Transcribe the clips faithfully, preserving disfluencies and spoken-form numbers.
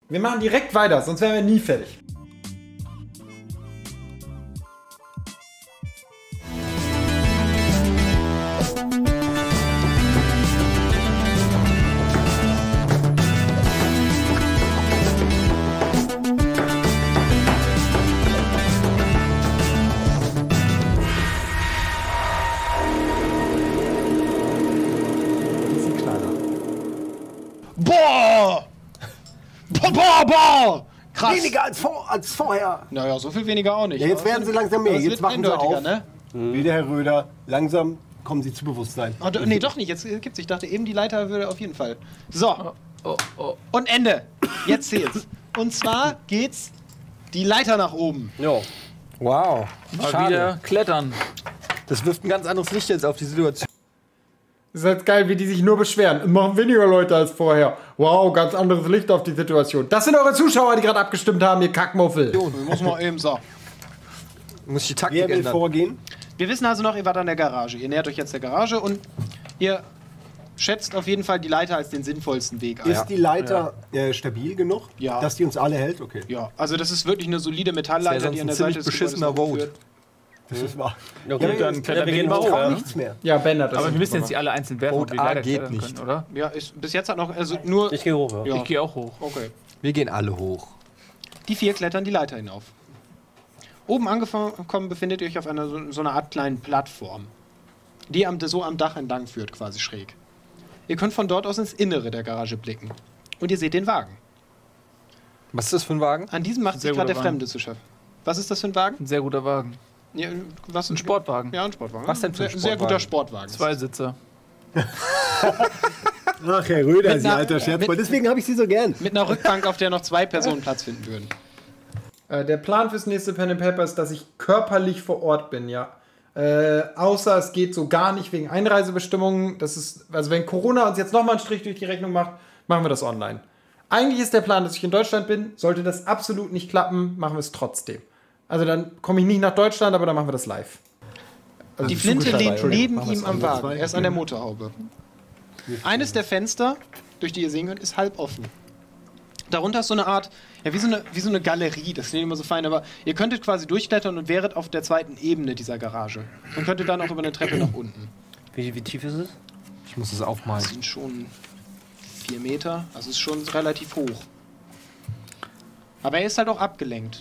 Wir machen direkt weiter, sonst wären wir nie fertig. Boah! Boah, boah, boah! Krass! Weniger als, vor, als vorher. Naja, so viel weniger auch nicht. Ja, jetzt werden sie langsam mehr. Aber es Jetzt wird wachen sie eindeutiger, auf. Ne? Mhm. Wie der Herr Röder. Langsam kommen sie zu Bewusstsein. Oh, do, nee, doch nicht. Jetzt gibt's. Ich dachte eben, die Leiter würde auf jeden Fall. So. Oh, oh, oh. Und Ende. Jetzt zählt's. Und zwar geht's die Leiter nach oben. Jo. Wow. Mal Schade. wieder klettern. Das wirft ein ganz anderes Licht jetzt auf die Situation. Das ist halt geil, wie die sich nur beschweren. Es machen weniger Leute als vorher. Wow, ganz anderes Licht auf die Situation. Das sind eure Zuschauer, die gerade abgestimmt haben, ihr Kackmuffel. Muss man eben so. Muss ich die Taktik Wer will ändern. vorgehen? Wir wissen also noch, ihr wart an der Garage. Ihr nähert euch jetzt der Garage und ihr schätzt auf jeden Fall die Leiter als den sinnvollsten Weg ein. Ist die Leiter äh, stabil genug, Ja. dass die uns alle hält? Okay. Ja, also das ist wirklich eine solide Das Metallleiter, wäre die an sonst der ein Seite ziemlich des beschissener Gebäudes Vote. führt. Das ist wahr. Okay, Ja, dann klettern wir gehen wir hoch. auch Ja. nichts mehr. Ja, Ben hat das. Aber wir müssen jetzt gemacht. die alle einzeln werfen, Vote ob die A Leiter geht klettern nicht. können, oder? Ja, ist, bis jetzt hat noch, also nur... Ich gehe hoch, ja. Ja. Ich gehe auch hoch. Okay. Wir gehen alle hoch. Die vier klettern die Leiter hinauf. Oben angekommen befindet ihr euch auf einer so, so einer Art kleinen Plattform, die am, so am Dach entlang führt, quasi schräg. Ihr könnt von dort aus ins Innere der Garage blicken. Und ihr seht den Wagen. Was ist das für ein Wagen? An diesem macht Sehr sich gerade der guter Wagen. Fremde zu schaffen. Was ist das für ein Wagen? Ein sehr guter Wagen. Ja, was, Ein Sportwagen. Ja, ein Sportwagen. Was denn für ein sehr, sehr Sportwagen? guter Sportwagen. Zwei Sitzer. Ach, Herr Röder, Mit Sie einer- alter Scherzbold. mit- Deswegen habe ich Sie so gern. Mit einer Rückbank, auf der noch zwei Personen Platz finden würden. Äh, der Plan fürs nächste Pen and Paper ist, dass ich körperlich vor Ort bin, ja. Äh, außer es geht so gar nicht wegen Einreisebestimmungen. Das ist, also wenn Corona uns jetzt nochmal einen Strich durch die Rechnung macht, machen wir das online. Eigentlich ist der Plan, dass ich in Deutschland bin. Sollte das absolut nicht klappen, machen wir es trotzdem. Also dann komme ich nicht nach Deutschland, aber dann machen wir das live. Also Die Flinte zugeschaltet, lehnt Entschuldigung. neben machen wir ihm es am anders. Wagen. Er ist an der Motorhaube. Eines der Fenster, durch die ihr sehen könnt, ist halb offen. Darunter ist so eine Art, ja, wie so eine, wie so eine Galerie, das klingt immer so fein, aber ihr könntet quasi durchklettern und wäret auf der zweiten Ebene dieser Garage. Und könntet dann auch über eine Treppe nach unten. Wie, wie tief ist es? Ich muss es Das aufmalen. sind schon vier Meter, also ist schon relativ hoch. Aber er ist halt auch abgelenkt.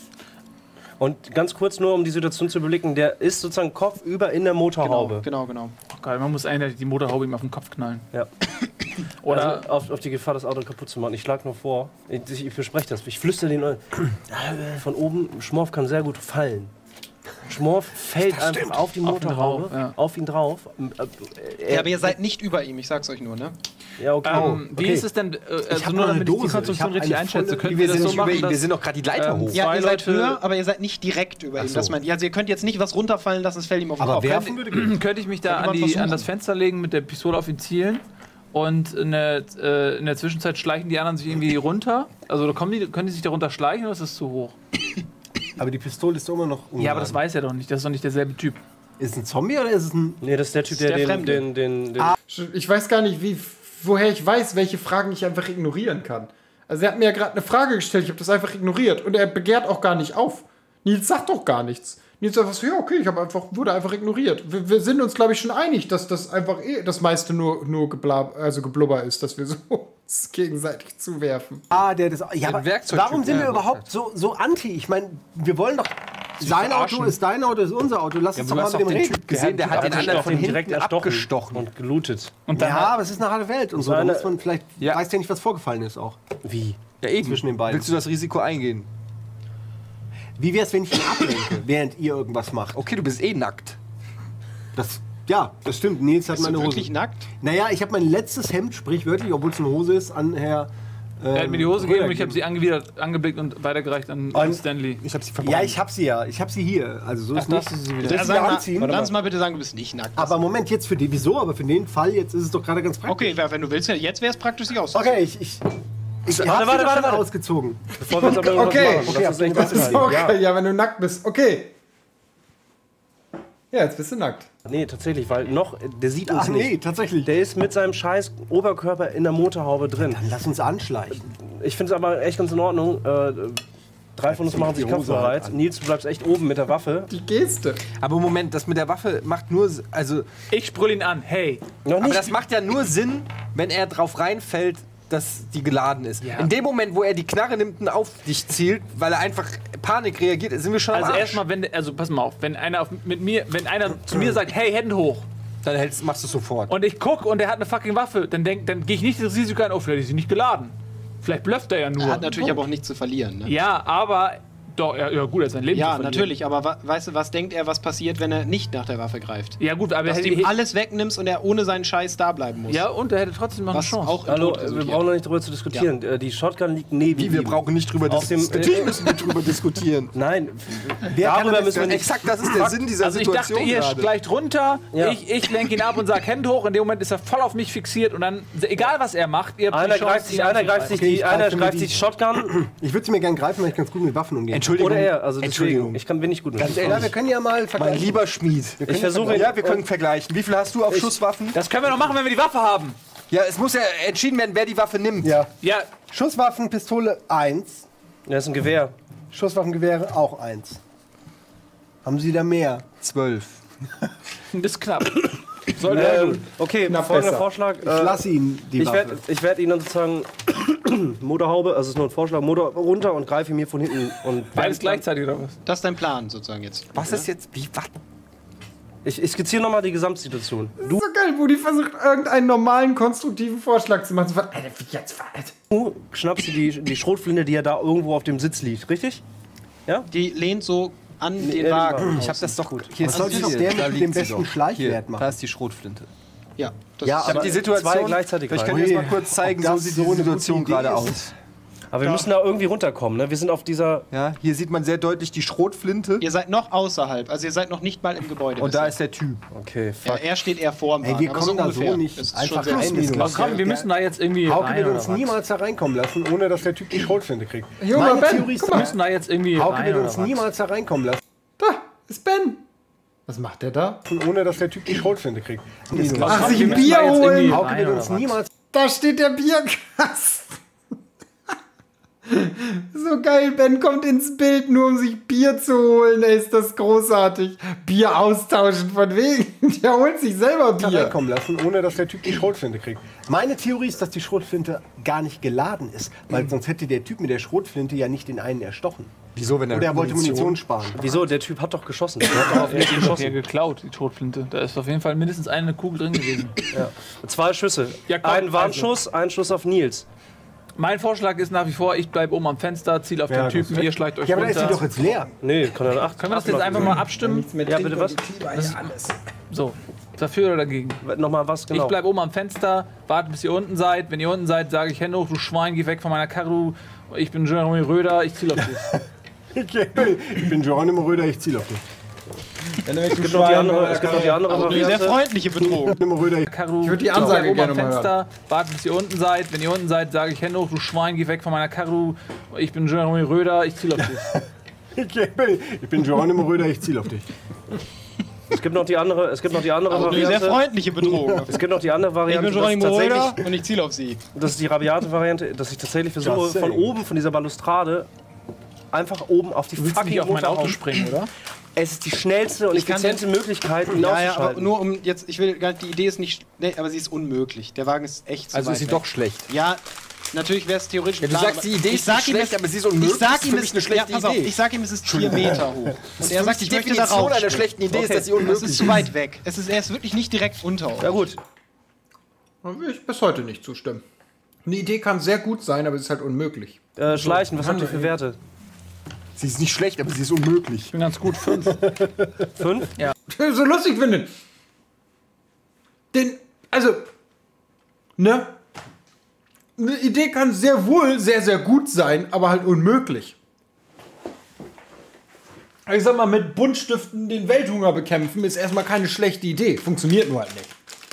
Und ganz kurz nur, um die Situation zu überblicken, der ist sozusagen kopfüber in der Genau, Motorhaube. genau, genau. Oh, geil, man muss eindeutig die Motorhaube ihm auf den Kopf knallen. Ja. Oder Also auf, auf die Gefahr, das Auto kaputt zu machen. Ich schlage nur vor, ich, ich verspreche das, ich flüstere den Ohren. Von oben, Schmorf kann sehr gut fallen. Schmorf fällt einfach auf die Auf ihn Motorhaube, drauf, ja. auf ihn drauf. Äh, Ja, aber ihr seid nicht über ihm, ich sag's euch nur, ne? Ja, okay. ähm, wie okay. ist es denn, äh, also hab nur noch eine damit ich die Dose. Konstruktion Ich hab richtig eine einschätze, volle- können Wir wir das sind, so nicht über machen, ihn, wir dass sind doch gerade die Leiter ähm, hoch. Ja, Zwei ihr seid Leute- höher, aber ihr seid nicht direkt über ihm. so. Das meint ihr. Also ihr könnt jetzt nicht was runterfallen lassen, es fällt ihm auf den Aber Kopf. werfen würde gehen. könnte ich mich da Könnte an, man die, an versuchen. das Fenster legen, mit der Pistole auf ihn zielen und in der, äh, in der Zwischenzeit schleichen die anderen sich irgendwie runter? Also da kommen die, können die sich darunter schleichen oder ist das zu hoch? Aber die Pistole ist doch immer noch Ja, aber das ungeladen. weiß er doch nicht, das ist doch nicht derselbe Typ. Ist es ein Zombie oder ist es ein... Nee, das ist der Typ, Das ist der, der den, Fremde. den, den, den Ah. Ich weiß gar nicht, wie, woher ich weiß, welche Fragen ich einfach ignorieren kann. Also er hat mir ja gerade eine Frage gestellt, ich habe das einfach ignoriert. Und er begehrt auch gar nicht auf. Nils sagt doch gar nichts. Nils sagt so, ja, okay, ich habe einfach, wurde einfach ignoriert. Wir, wir sind uns, glaube ich, schon einig, dass das einfach eh das meiste nur, nur geblab, also geblubber ist, dass wir so uns gegenseitig zuwerfen. Ah, der das... Ja, aber Werkzeugtyp, warum sind wir ja. überhaupt so, so anti? Ich meine, wir wollen doch... Sein Auto ist dein Auto, ist unser Auto. Lass uns Du doch mal hast mit doch dem den reden. Typ gesehen, der hat den anderen von direkt hinten erstochen abgestochen. und gelootet. Und dann Ja, aber es ist eine harte Welt und so. Da Seine- muss man vielleicht... Ja. Weiß ja nicht, was vorgefallen ist auch. Wie? Ja, eben. Zwischen den beiden. Willst du das Risiko eingehen? Wie wär's, wenn ich ihn ablenke, während ihr irgendwas macht? Okay, du bist eh nackt. Das... Ja, das stimmt. Nils hat Bist du meine Hose. wirklich nackt? Naja, ich habe mein letztes Hemd, sprichwörtlich, obwohl es eine Hose ist, an Herr... Ähm, er hat mir die Hose gegeben und ich habe gegeben. sie angewidert, angeblickt und weitergereicht an, an Und- Stanley. Ich hab sie verbrannt. Ja, ich habe sie ja. Ich habe sie hier. Also so ist Ach, nicht. das ist sie wieder. Soll ich Ja, sie sag mal, anziehen? lass uns mal bitte sagen, du bist nicht nackt. Aber Moment, jetzt für die. Wieso? Aber für den Fall, jetzt ist es doch gerade ganz praktisch. Okay, wer- wenn du willst, jetzt wäre es praktisch, sich auszuziehen. Okay, ich. ich ich Warte, habe warte, sie doch warte, schon warte. ausgezogen. Bevor wir jetzt aber Okay, irgendwas machen, okay, lass uns echt das ist festhalten. Okay, ja. ja, wenn du nackt bist. Okay. Ja, jetzt bist du nackt. Nee, tatsächlich, weil noch, der sieht uns Ach nicht. nee, tatsächlich. Der ist mit seinem scheiß Oberkörper in der Motorhaube drin. Dann lass uns anschleichen. Ich finde es aber echt ganz in Ordnung. Äh, drei von uns machen sich Die Hose kampfbereit. halt an. Nils, du bleibst echt oben mit der Waffe. Die Geste. Aber Moment, das mit der Waffe macht nur, also, Ich sprüll ihn an. Hey. Noch aber nicht. das macht ja nur Sinn, wenn er drauf reinfällt, dass die geladen ist. Ja. In dem Moment, wo er die Knarre nimmt und auf dich zielt, weil er einfach Panik reagiert, sind wir schon am Also Arsch. erstmal, wenn, also pass mal auf, wenn einer auf, mit mir, wenn einer zu mir sagt, hey, Hände hoch, Dann hältst, machst du es sofort. und ich guck und der hat eine fucking Waffe, dann denk, dann gehe ich nicht das Risiko ein, oh, vielleicht ist sie nicht geladen. Vielleicht blufft er ja nur. Er hat natürlich aber auch nichts zu verlieren. Ne? Ja, aber doch, ja, ja gut, er ist sein Leben zu Ja, verlieren. natürlich, aber wa weißt du, was denkt er, was passiert, wenn er nicht nach der Waffe greift? Ja gut, aber Dass er du ihm hätte, alles wegnimmst und er ohne seinen Scheiß da bleiben muss. ja, und er hätte trotzdem noch eine was Chance. auch im Hallo, Tod wir resultiert. brauchen noch nicht drüber zu diskutieren. Äh, Die Shotgun liegt neben Wie, wir ihm. brauchen nicht drüber Auf dem- diskutieren. müssen wir drüber diskutieren. Nein, Wer kann darüber das müssen wir denn- nicht. Exakt, das ist der Sinn dieser Also ich dachte, Situation ihr gerade. gleicht runter, Ja. ich, ich lenke ihn ab und sage Hände hoch, in dem Moment ist er voll auf mich fixiert und dann, egal was er macht, ihr habt Einer die Chance, greift sich, ihn einer greift sich, Okay, die, ich einer greife mir greift die- sich die Shotgun Ich würde sie mir gerne greifen, weil ich ganz gut mit Waffen umgehe. Entschuldigung. oder er. Also deswegen, Entschuldigung. ich kann, bin nicht gut mit Ja, wir können ja mal Mein vergleichen. lieber Schmied. Ich versuche, Ja, wir können vergleichen. Wie viel hast du auf Schusswaffen? Das können wir noch machen, wenn wir die Waffe haben. Ja, es muss ja entschieden werden, wer die Waffe nimmt. Ja. Ja, Schusswaffen, Pistole eins. das ist ein Gewehr. Schusswaffengewehre auch eins. Haben Sie da mehr? Zwölf. das ist knapp. Soll Ähm, okay, Knapp folgender besser. Vorschlag. Ich Äh, lasse Ihnen die ich Waffe. werde ich werd ihn dann sozusagen Motorhaube, also es ist nur ein Vorschlag, Motor runter und greife ihn mir von hinten. Und Beides gleichzeitig oder was? Das ist dein Plan sozusagen jetzt. Was ist jetzt? Wie? Was? Ich, ich skizziere nochmal die Gesamtsituation. So geil, wo die versucht, irgendeinen normalen, konstruktiven Vorschlag zu machen. So, Alter, wie jetzt? Alter. Du schnappst dir die, die Schrotflinte, die ja da irgendwo auf dem Sitz liegt, richtig? Die lehnt so an Nee, den äh, Wagen. Ich hab das doch. Hier Was ist sollte die- doch der da mit liegt dem sie besten doch. Schleichwert Hier, machen? da ist die Schrotflinte. Ja, das Ja, ist aber Aber die Situation. zwei gleichzeitig Ich kann greifen. dir das mal kurz zeigen, Ob so das sieht so die eine Situation gute Idee gerade ist? aus. Aber wir müssen da irgendwie runterkommen, ne? Wir sind auf dieser... Ja, hier sieht man sehr deutlich die Schrotflinte. Ihr seid noch außerhalb, also ihr seid noch nicht mal im Gebäude. Und da ist der Typ. Okay, ja, fuck. er steht eher vor dem Ey, Wagen. wir aber kommen da so ungefähr. nicht Das ist einfach schon sehr rein. minus. Das Komm, wir müssen da jetzt irgendwie Hauke rein, wird oder uns was? niemals da reinkommen lassen, ohne dass der Typ die Schrotflinte kriegt. Junge, Meine Ben, Theorie ist, guck Wir mal. müssen da jetzt irgendwie Hauke rein, wird oder uns was? niemals da reinkommen lassen, Da ist Ben. Was macht der da? ohne dass der Typ die Schrotflinte kriegt. Minus. Ach, Komm, sich wir ein müssen Bier da jetzt irgendwie holen. Hauke rein, wird oder uns was? niemals... Da steht der Bierkasten. So geil, Ben kommt ins Bild, nur um sich Bier zu holen. Ey, ist das großartig. Bier austauschen, von wegen. Der holt sich selber da Bier. reinkommen lassen, ohne dass der Typ die Schrotflinte kriegt. Meine Theorie ist, dass die Schrotflinte gar nicht geladen ist, weil sonst hätte der Typ mit der Schrotflinte ja nicht den einen erstochen. Wieso, wenn er Oder er wollte Munition sparen. Wieso? Der Typ hat doch geschossen. Der hat doch auf Er mich hat geschossen. hier geklaut, die Schrotflinte. Da ist auf jeden Fall mindestens eine Kugel drin gewesen. Zwei Schüsse. Ja, komm, ein Warnschuss, ein Schuss auf Nils. Mein Vorschlag ist nach wie vor, ich bleibe oben am Fenster, ziel auf Ja, den Typen, das- ihr schleicht euch Ja, aber da ist sie runter. doch jetzt leer. Nee, kann er acht. Können wir das jetzt einfach mal abstimmen? Ja, bitte was? So, dafür oder dagegen? Nochmal was, genau. Ich bleibe oben am Fenster, warte bis ihr unten seid. Wenn ihr unten seid, sage ich, Hände hoch, du Schwein, geh weg von meiner Karre. du- Ich bin Jeremy Röder, ich ziel auf dich. Okay. Ich bin Geronimo Röder, ich ziele auf dich. Es gibt noch die andere, es gibt noch die andere Eine sehr Variante. freundliche Bedrohung. Geronimo Röder, ich... Karu, Ich würd die ich Ansage bleib oben gerne am mal Fenster, warte bis ihr unten seid. Wenn ihr unten seid, sage ich, Hände hoch, du Schwein, geh weg von meiner Karre. du- Ich bin Jeremy Röder, ich ziel auf dich. Okay. Ich bin Geronimo Röder, ich ziele auf dich. Es gibt noch die andere, es gibt noch die andere Eine sehr Variante. freundliche Bedrohung. Es gibt noch die andere Ich Variante. bin Das ist Geronimo Röder tatsächlich, und ich ziele auf sie. das ist die rabiate Variante, dass ich tatsächlich versuche, Just von saying. oben, von dieser Balustrade, einfach oben auf die Du willst fucking nicht auf mein Auto Motorhaube. springen, oder? Es ist die schnellste und Ich kann effiziente Möglichkeit, ihn Ja, ja, aber auszuschalten. nur um jetzt, ich will gar nicht, die Idee ist nicht, nee, aber sie ist unmöglich. Der Wagen ist echt zu Also weit ist sie weg. doch schlecht. Ja, natürlich wäre es theoretisch Ja, du klar, sagst, aber die Idee ich ist sag nicht ihm, schlecht, es- aber sie ist unmöglich. Ich sag Das ist ihm, für es mich eine schlechte ja, pass auf, Idee. ich sag ihm, es ist vier Meter hoch. Und er sagt, die ich möchte Definition darauf. einer schlechten Idee ist, dass sie Es unmöglich ist zu weit weg. Es ist, er ist wirklich nicht direkt unter uns. Ja gut, Da will ich bis heute nicht zustimmen. Eine Idee kann sehr gut sein, aber sie ist halt unmöglich. äh, Schleichen, was habt ihr für Werte? Sie ist nicht schlecht, aber sie ist unmöglich. Ich bin ganz gut, fünf. Fünf? So lustig finden. Den, also, ne? Eine Idee kann sehr wohl sehr, sehr gut sein, aber halt unmöglich. Ich sag mal, mit Buntstiften den Welthunger bekämpfen ist erstmal keine schlechte Idee. Funktioniert nur halt nicht.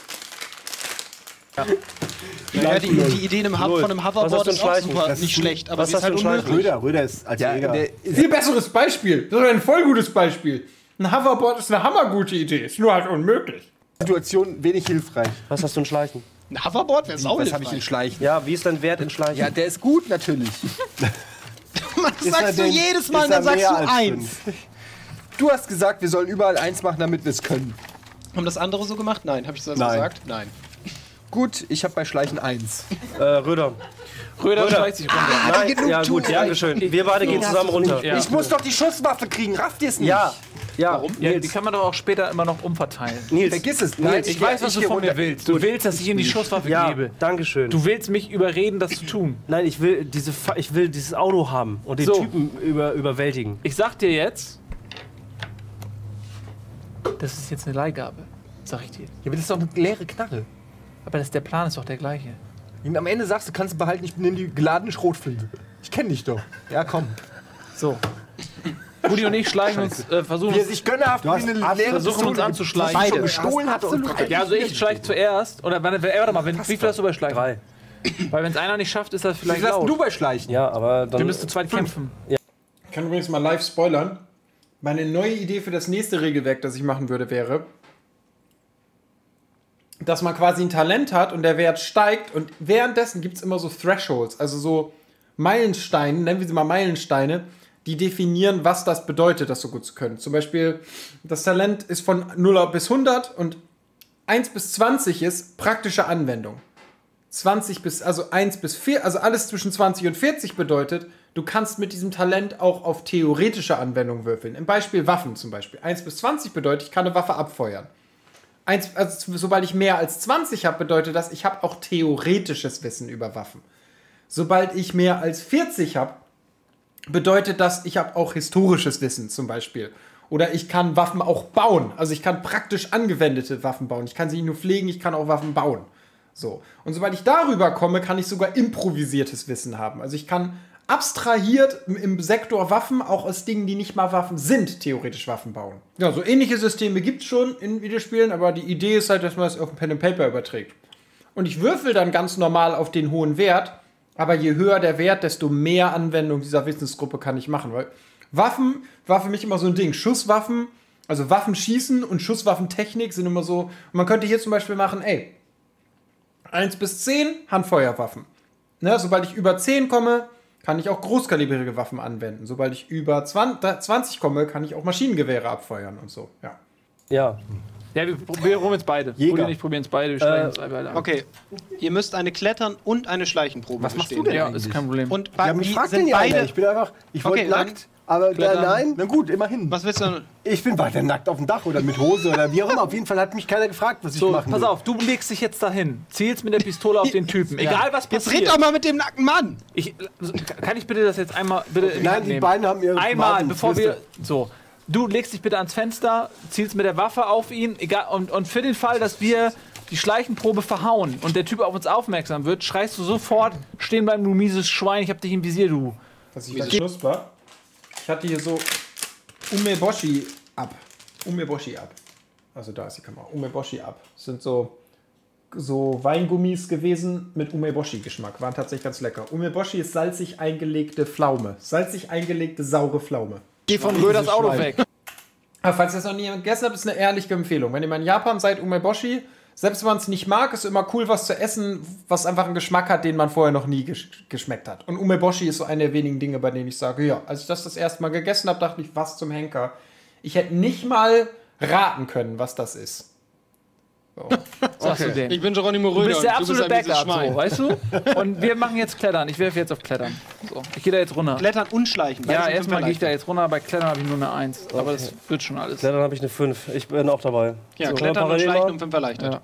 Ja, die, die Idee einem Hub, Null. von einem Was Hoverboard hast du ist denn auch Schleichen? super, Das nicht ist- schlecht, aber was sie ist hast du halt denn Schleichen? unmöglich. Röder, Röder ist als Ja, Jäger. der, Viel besseres Beispiel. Das ist ein voll gutes Beispiel. Ein Hoverboard ist eine hammergute Idee, ist nur halt unmöglich. Situation wenig hilfreich. Was hast du in Schleichen? Ein Hoverboard wäre sau Was habe ich in hilfreich. Schleichen? Ja, wie ist dein Wert in Schleichen? Ja, der ist gut natürlich. Das er sagst du denn- jedes Mal ist und dann er sagst mehr du als eins. fünf? Du hast gesagt, wir sollen überall eins machen, damit wir es können. Haben das andere so gemacht? Nein. Habe ich das so Nein. gesagt? Nein. Gut, ich habe bei Schleichen eins. Äh, Röder. Röder schleicht sich runter. Nein, ja gut, ja, schön. Wir beide gehen zusammen runter. Ja. Ich muss doch die Schusswaffe kriegen, rafft ihr es nicht? Ja, ja. Warum? Ja, die kann man doch auch später immer noch umverteilen. Nils, Vergiss es. Nils, Nein, Ich weiß, was du geh von mir runter. willst. Du willst, dass ich ihm die Schusswaffe ja, gebe. danke schön. Du willst mich überreden, das zu tun. Nein, ich will diese, Fa- ich will dieses Auto haben und den So. Typen über, überwältigen. Ich sag dir jetzt, das ist jetzt eine Leihgabe. Sag ich dir. Ja, aber das ist doch eine leere Knarre. Aber das, der Plan ist doch der gleiche. Und am Ende sagst du, kannst du behalten, ich nehme die geladene Schrotflinte. Ich kenne dich doch. Ja, komm. So. Rudi und ich schleichen uns, äh, versuchen Wie er uns, sich gönnerhaft wie hast eine absolut- leere versuchen uns Pistole anzuschleichen. schon Beide. gestohlen hatte. Und Ja, also ich schleiche zuerst. Oder warte, ey, warte mal, wenn, wie viel hast du bei Schleichen? Drei. Weil wenn es einer nicht schafft, ist das Wie vielleicht viel hast laut. du bei Schleichen? Ja, aber dann. Wir müssen zu zweit kämpfen. Ich kann übrigens mal live spoilern. Meine neue Idee für das nächste Regelwerk, das ich machen würde, wäre, dass man quasi ein Talent hat und der Wert steigt und währenddessen gibt es immer so Thresholds, also so Meilensteine, nennen wir sie mal Meilensteine, die definieren, was das bedeutet, das so gut zu können. Zum Beispiel, das Talent ist von null bis hundert und eins bis zwanzig ist praktische Anwendung. zwanzig bis, also eins bis vier, also alles zwischen zwanzig und vierzig bedeutet, du kannst mit diesem Talent auch auf theoretische Anwendungen würfeln. Im Beispiel Waffen zum Beispiel. eins bis zwanzig bedeutet, ich kann eine Waffe abfeuern. Eins, also sobald ich mehr als zwanzig habe, bedeutet das, ich habe auch theoretisches Wissen über Waffen. Sobald ich mehr als vierzig habe, bedeutet das, ich habe auch historisches Wissen zum Beispiel. Oder ich kann Waffen auch bauen. Also ich kann praktisch angewendete Waffen bauen. Ich kann sie nicht nur pflegen, ich kann auch Waffen bauen. So. Und sobald ich darüber komme, kann ich sogar improvisiertes Wissen haben. Also ich kann abstrahiert im Sektor Waffen auch aus Dingen, die nicht mal Waffen sind, theoretisch Waffen bauen. Ja, so ähnliche Systeme gibt es schon in Videospielen, aber die Idee ist halt, dass man es auf ein Pen and Paper überträgt. Und ich würfel dann ganz normal auf den hohen Wert, aber je höher der Wert, desto mehr Anwendung dieser Wissensgruppe kann ich machen, weil Waffen war für mich immer so ein Ding. Schusswaffen, also Waffenschießen und Schusswaffentechnik sind immer so, und man könnte hier zum Beispiel machen, ey, eins bis zehn Handfeuerwaffen. Ne, sobald ich über zehn komme, kann ich auch großkalibrige Waffen anwenden. Sobald ich über zwanzig komme, kann ich auch Maschinengewehre abfeuern und so. Ja. Ja. Ja, wir probieren jetzt beide. Jäger. Rudi und ich probieren es beide. Wir schleichen uns beide an. Okay, ihr müsst eine Klettern- und eine Schleichenprobe Was machst du bestehen. denn? Ja, eigentlich? ist kein Problem. Und bei, Ja, mich die fragt sind denn ja einer. beide. Ich bin einfach, ich wollte Okay, dann- nackt, aber da, Klettern. nein, na gut, immerhin. Was willst du? Ich bin weiter nackt auf dem Dach oder mit Hose oder wie auch immer. Auf jeden Fall hat mich keiner gefragt, was ich So, machen pass will. auf, du legst dich jetzt dahin, zielst mit der Pistole auf den Typen. Egal was Jetzt passiert. red doch mal mit dem nackten Mann! Ich, kann ich bitte das jetzt einmal bitte in die Nein, Hand die nehmen? beiden haben ihre Einmal, privaten bevor wir. Flüsse. So. Du legst dich bitte ans Fenster, zielst mit der Waffe auf ihn, egal, und, und für den Fall, dass wir die Schleichenprobe verhauen und der Typ auf uns aufmerksam wird, schreist du sofort, stehen bleiben, du mieses Schwein, ich hab dich im Visier, du. Was ich ganz Schluss war, ich hatte hier so Umeboshi ab. Umeboshi ab. Also da ist die Kamera. Umeboshi ab. Das sind so, so Weingummis gewesen mit Umeboshi-Geschmack. Waren tatsächlich ganz lecker. Umeboshi ist salzig eingelegte Pflaume. Salzig eingelegte, saure Pflaume. Geh von Röders Auto weg. Aber falls ihr das noch nie gegessen habt, ist eine ehrliche Empfehlung. Wenn ihr mal in Japan seid, Umeboshi, selbst wenn man es nicht mag, ist immer cool, was zu essen, was einfach einen Geschmack hat, den man vorher noch nie gesch geschmeckt hat. Und Umeboshi ist so eine der wenigen Dinge, bei denen ich sage, ja, als ich das das erste Mal gegessen habe, dachte ich, was zum Henker. Ich hätte nicht mal raten können, was das ist. So. Sagst du den. Ich bin Geronimo Du Röder bist der und absolute ein mieses Backup, Schwein. so, weißt du? Und wir machen jetzt Klettern. Ich werfe jetzt auf Klettern. So, ich gehe da jetzt runter. Klettern und Schleichen. Ja, Beides sind erstmal gehe ich da Fünferleichter. jetzt runter, bei Klettern habe ich nur eine eins. Aber das wird schon alles. Klettern habe ich eine fünf. Ich bin auch dabei. Ja, So, Klettern und parallel Schleichen mal. um fünf erleichtert.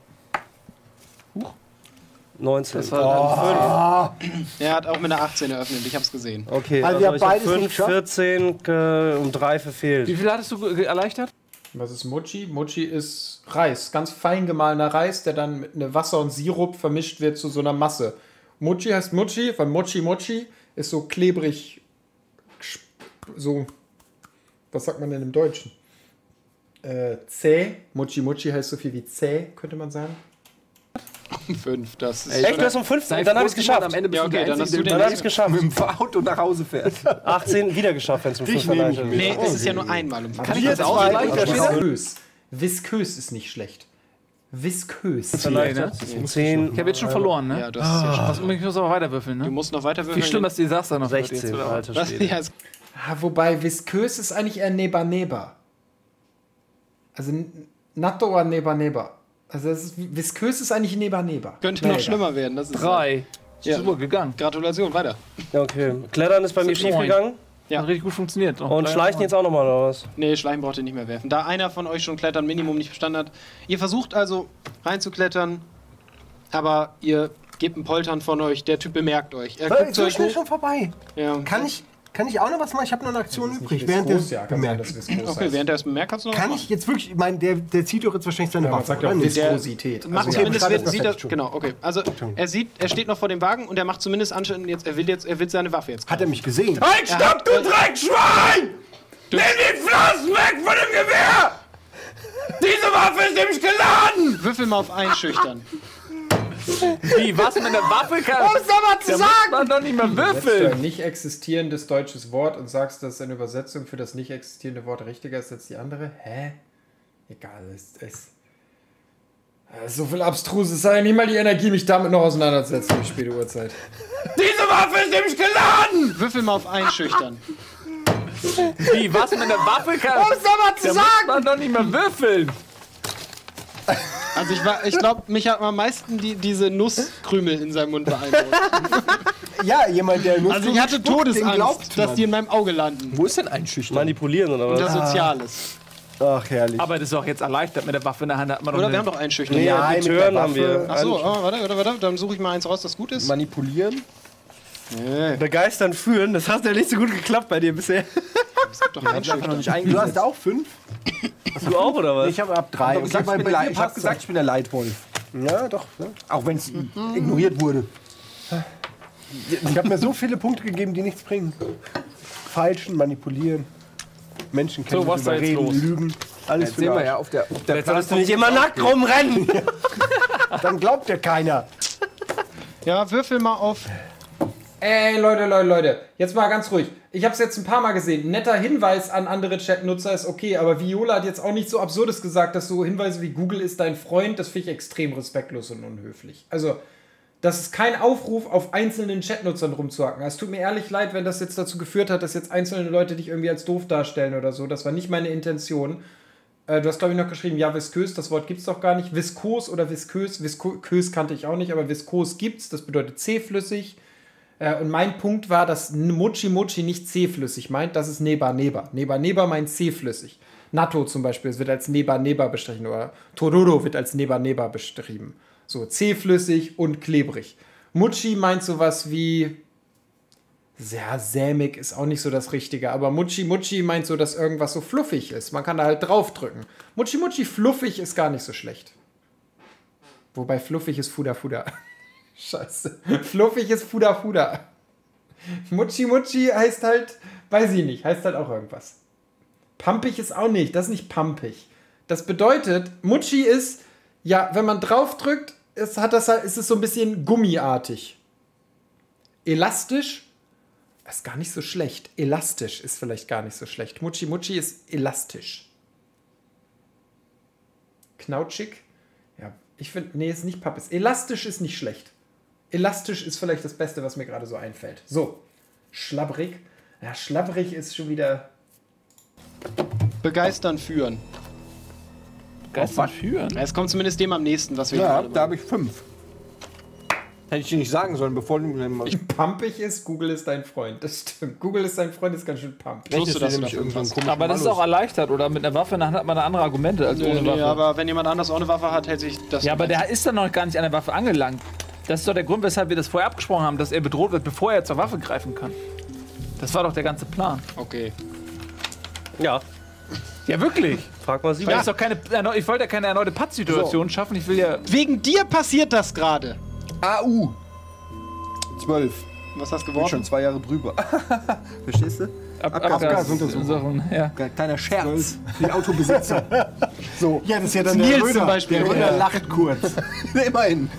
Ja. neunzehn. Das war Er hat auch mit einer achtzehn eröffnet, ich hab's gesehen. Okay, Also also, ihr habt ich habe beides nicht fünf, geschafft? vierzehn äh, und drei verfehlt. Wie viel hattest du ge- erleichtert? Was ist Mochi? Mochi ist Reis, ganz fein gemahlener Reis, der dann mit ne Wasser und Sirup vermischt wird zu so einer Masse. Mochi heißt Mochi, weil Mochi Mochi ist so klebrig, so, was sagt man denn im Deutschen? Äh, zäh. Mochi Mochi heißt so viel wie zäh, könnte man sagen. um fünf. Das ist Echt, du hast um fünf? Und dann habe ich es geschafft. Am Ende bist Ja, okay, du der dann hast Einzige, du der den Dann habe ich es geschafft. mit dem Auto nach Hause fährt. achtzehn wieder geschafft, wenn es um Dich fünf nehme ich erreicht mit. Nee, es ist ja nur einmal um fünf. Kann ich Wir das auch zwei- gleich? Da steht da- Viskös. Viskös ist nicht schlecht. Viskös. Vielleicht, ne? zehn, Ich habe jetzt schon verloren, ne? Ja, du hast es jetzt schon. Was, ich muss aber weiter würfeln, Du ne? musst noch weiter Wie würfeln. schlimm, dass die Desaster noch wird sechzehn, jetzt, oder? alter Das, Schwede. ja, es- Ah, wobei Viskös ist eigentlich eher Neba Neba. Also N- Natto oder Neba Neba. Also das ist, Viskös ist eigentlich Neba Neba. könnte Na, noch egal. schlimmer werden. Das ist Drei. Ja. Super gegangen. Gratulation, weiter. Ja, okay. Klettern ist bei mir Das sind schief gegangen. Ja. Hat richtig gut funktioniert. Noch Und drei Schleichen jetzt auch nochmal, oder was? Nee, Schleichen braucht ihr nicht mehr werfen. Da einer von euch schon Klettern Minimum nicht verstanden hat. Ihr versucht also reinzuklettern, aber ihr gebt ein Poltern von euch. Der Typ bemerkt euch. Er guckt zu So euch schnell hoch. schon vorbei. Ja. Kann ich, kann ich auch noch was machen? Ich habe noch eine Aktion Das ist übrig. nicht Während Viskos, der ja, kann sein, bemerkt. dass Viskos Okay, heißt. während er es bemerkt, kannst du noch Kann was ich jetzt wirklich, ich meine, der, der zieht doch jetzt wahrscheinlich seine Ja, man Waffe. sagt ja oder auch nicht? Viskosität. Macht Also, zumindest, ja, wird, das sieht perfekt er, schon. genau, okay. Also er sieht, er steht noch vor dem Wagen und er macht zumindest anscheinend jetzt, er will jetzt, er will seine Waffe jetzt. Hat er mich gesehen? Halt, stopp, du Dreckschwein! Nimm die Flossen weg von dem Gewehr! Diese Waffe ist nämlich geladen! Würfel mal auf einschüchtern. Wie, was mit der Waffe kann? Um es nochmal zu Da muss sagen! man doch nicht mehr setzt du ein würfeln. nicht existierendes deutsches Wort und sagst, dass eine Übersetzung für das nicht existierende Wort richtiger ist als die andere? Hä? Egal, es ist. So viel Abstruses, sei ja nicht mal die Energie, mich damit noch auseinanderzusetzen, die späte Uhrzeit. Diese Waffe ist nämlich geladen! Würfel mal auf einschüchtern. Wie, was mit der Waffe kann? Um es nochmal zu Da muss sagen! man doch nicht mehr würfeln. Also ich, war- ich glaube, mich hat am meisten die, diese Nusskrümel in seinem Mund beeindruckt. Ja, jemand, der nur Also ich hatte spuckt, den Todesangst, glaubt dass man. die in meinem Auge landen. Wo ist denn einschüchtern? Manipulieren oder Und was? das Soziales. Ach, herrlich. Aber das ist doch jetzt erleichtert mit der Waffe in der Hand. Hat man doch Oder eine- wir haben doch einschüchtern. Nee, Ja, die mit der Türen haben Waffe. wir. Achso, oh, warte, warte, warte, dann suche ich mal eins raus, das gut ist. Manipulieren? Begeistern führen, das hat ja nicht so gut geklappt bei dir bisher. Doch einschüchtern. Du hast auch fünf? Du auch, oder was? Ich habe ab drei. Ich habe bei dir hab passt gesagt, ich bin der Leitwolf. Ja, doch. Ne? Auch wenn es Ignoriert wurde. Ich habe mir so viele Punkte gegeben, die nichts bringen. Falschen, manipulieren, Menschen So, was da jetzt überreden, los? lügen. Alles Jetzt für sehen den wir Arsch. ja auf der, auf der Jetzt solltest du nicht immer nackt rumrennen. Dann glaubt ja keiner. Ja, würfel mal auf. Ey, Leute, Leute, Leute, jetzt mal ganz ruhig. Ich habe es jetzt ein paar Mal gesehen. Netter Hinweis an andere Chatnutzer ist okay, aber Viola hat jetzt auch nicht so Absurdes gesagt, dass so Hinweise wie Google ist dein Freund, das finde ich extrem respektlos und unhöflich. Also, das ist kein Aufruf, auf einzelnen Chatnutzern rumzuhacken. Es tut mir ehrlich leid, wenn das jetzt dazu geführt hat, dass jetzt einzelne Leute dich irgendwie als doof darstellen oder so. Das war nicht meine Intention. Äh, du hast, glaube ich, noch geschrieben, ja, viskös, das Wort gibt's doch gar nicht. Viskos oder viskös, viskös kannte ich auch nicht, aber viskos gibt's, das bedeutet zähflüssig. Und mein Punkt war, dass Mochi Mochi nicht zähflüssig meint, das ist Neba Neba. Neba Neba meint zähflüssig. Natto zum Beispiel, es wird als Neba Neba bestrichen oder Tororo wird als Neba Neba beschrieben. So zähflüssig und klebrig. Mochi meint sowas wie, ja, sämig ist auch nicht so das Richtige, aber Mochi Mochi meint so, dass irgendwas so fluffig ist. Man kann da halt draufdrücken. Mochi Mochi fluffig ist gar nicht so schlecht. Wobei fluffig ist Fuda Fuda. Scheiße. Fluffig ist Fuda Fuda. Mutschi Mutschi heißt halt, weiß ich nicht, heißt halt auch irgendwas. Pampig ist auch nicht, das ist nicht pampig. Das bedeutet, Mutschi ist, ja, wenn man draufdrückt, ist, hat das halt, ist es so ein bisschen gummiartig. Elastisch ist gar nicht so schlecht. Elastisch ist vielleicht gar nicht so schlecht. Mutschi Mutschi ist elastisch. Knautschig? Ja, ich finde, nee, ist nicht Pappes. Elastisch ist nicht schlecht. Elastisch ist vielleicht das Beste, was mir gerade so einfällt. So, schlabbrig. Ja, schlabbrig ist schon wieder... Begeistern, führen. Geistern führen. Ja, es kommt zumindest dem am nächsten, was wir Ja, gerade da habe ich fünf. Hätte ich dir nicht sagen sollen, bevor du... Pampig ist, Google ist dein Freund. Das stimmt. Google ist dein Freund, ist ganz schön pumpig. wusste, dass du nämlich dafür irgendwann passt. komisch. Aber das ist auch erleichtert, oder? Mit einer Waffe in der Hand hat man da andere Argumente als Nee, ohne nee, Waffe. aber wenn jemand anders auch eine Waffe hat, hält sich das... Ja, aber der ist dann noch gar nicht an der Waffe angelangt. Das ist doch der Grund, weshalb wir das vorher abgesprochen haben, dass er bedroht wird, bevor er zur Waffe greifen kann. Das war doch der ganze Plan. Okay. Ja, Ja, wirklich. frag mal sie. Weil das ist doch keine, erneut- ich wollte ja keine erneute Pattsituation schaffen. Ich will ja. Wegen dir passiert das gerade. A U. zwölf. Was hast du Bin geworfen? schon zwei Jahre drüber. Verstehst du? Ab, Abgasuntersuchung. Ja. Kleiner Scherz. Den Autobesitzer. So. Ja, das ist ja dann Nils der zum Röder. Beispiel. Der Röder Ja. lacht kurz. Immerhin.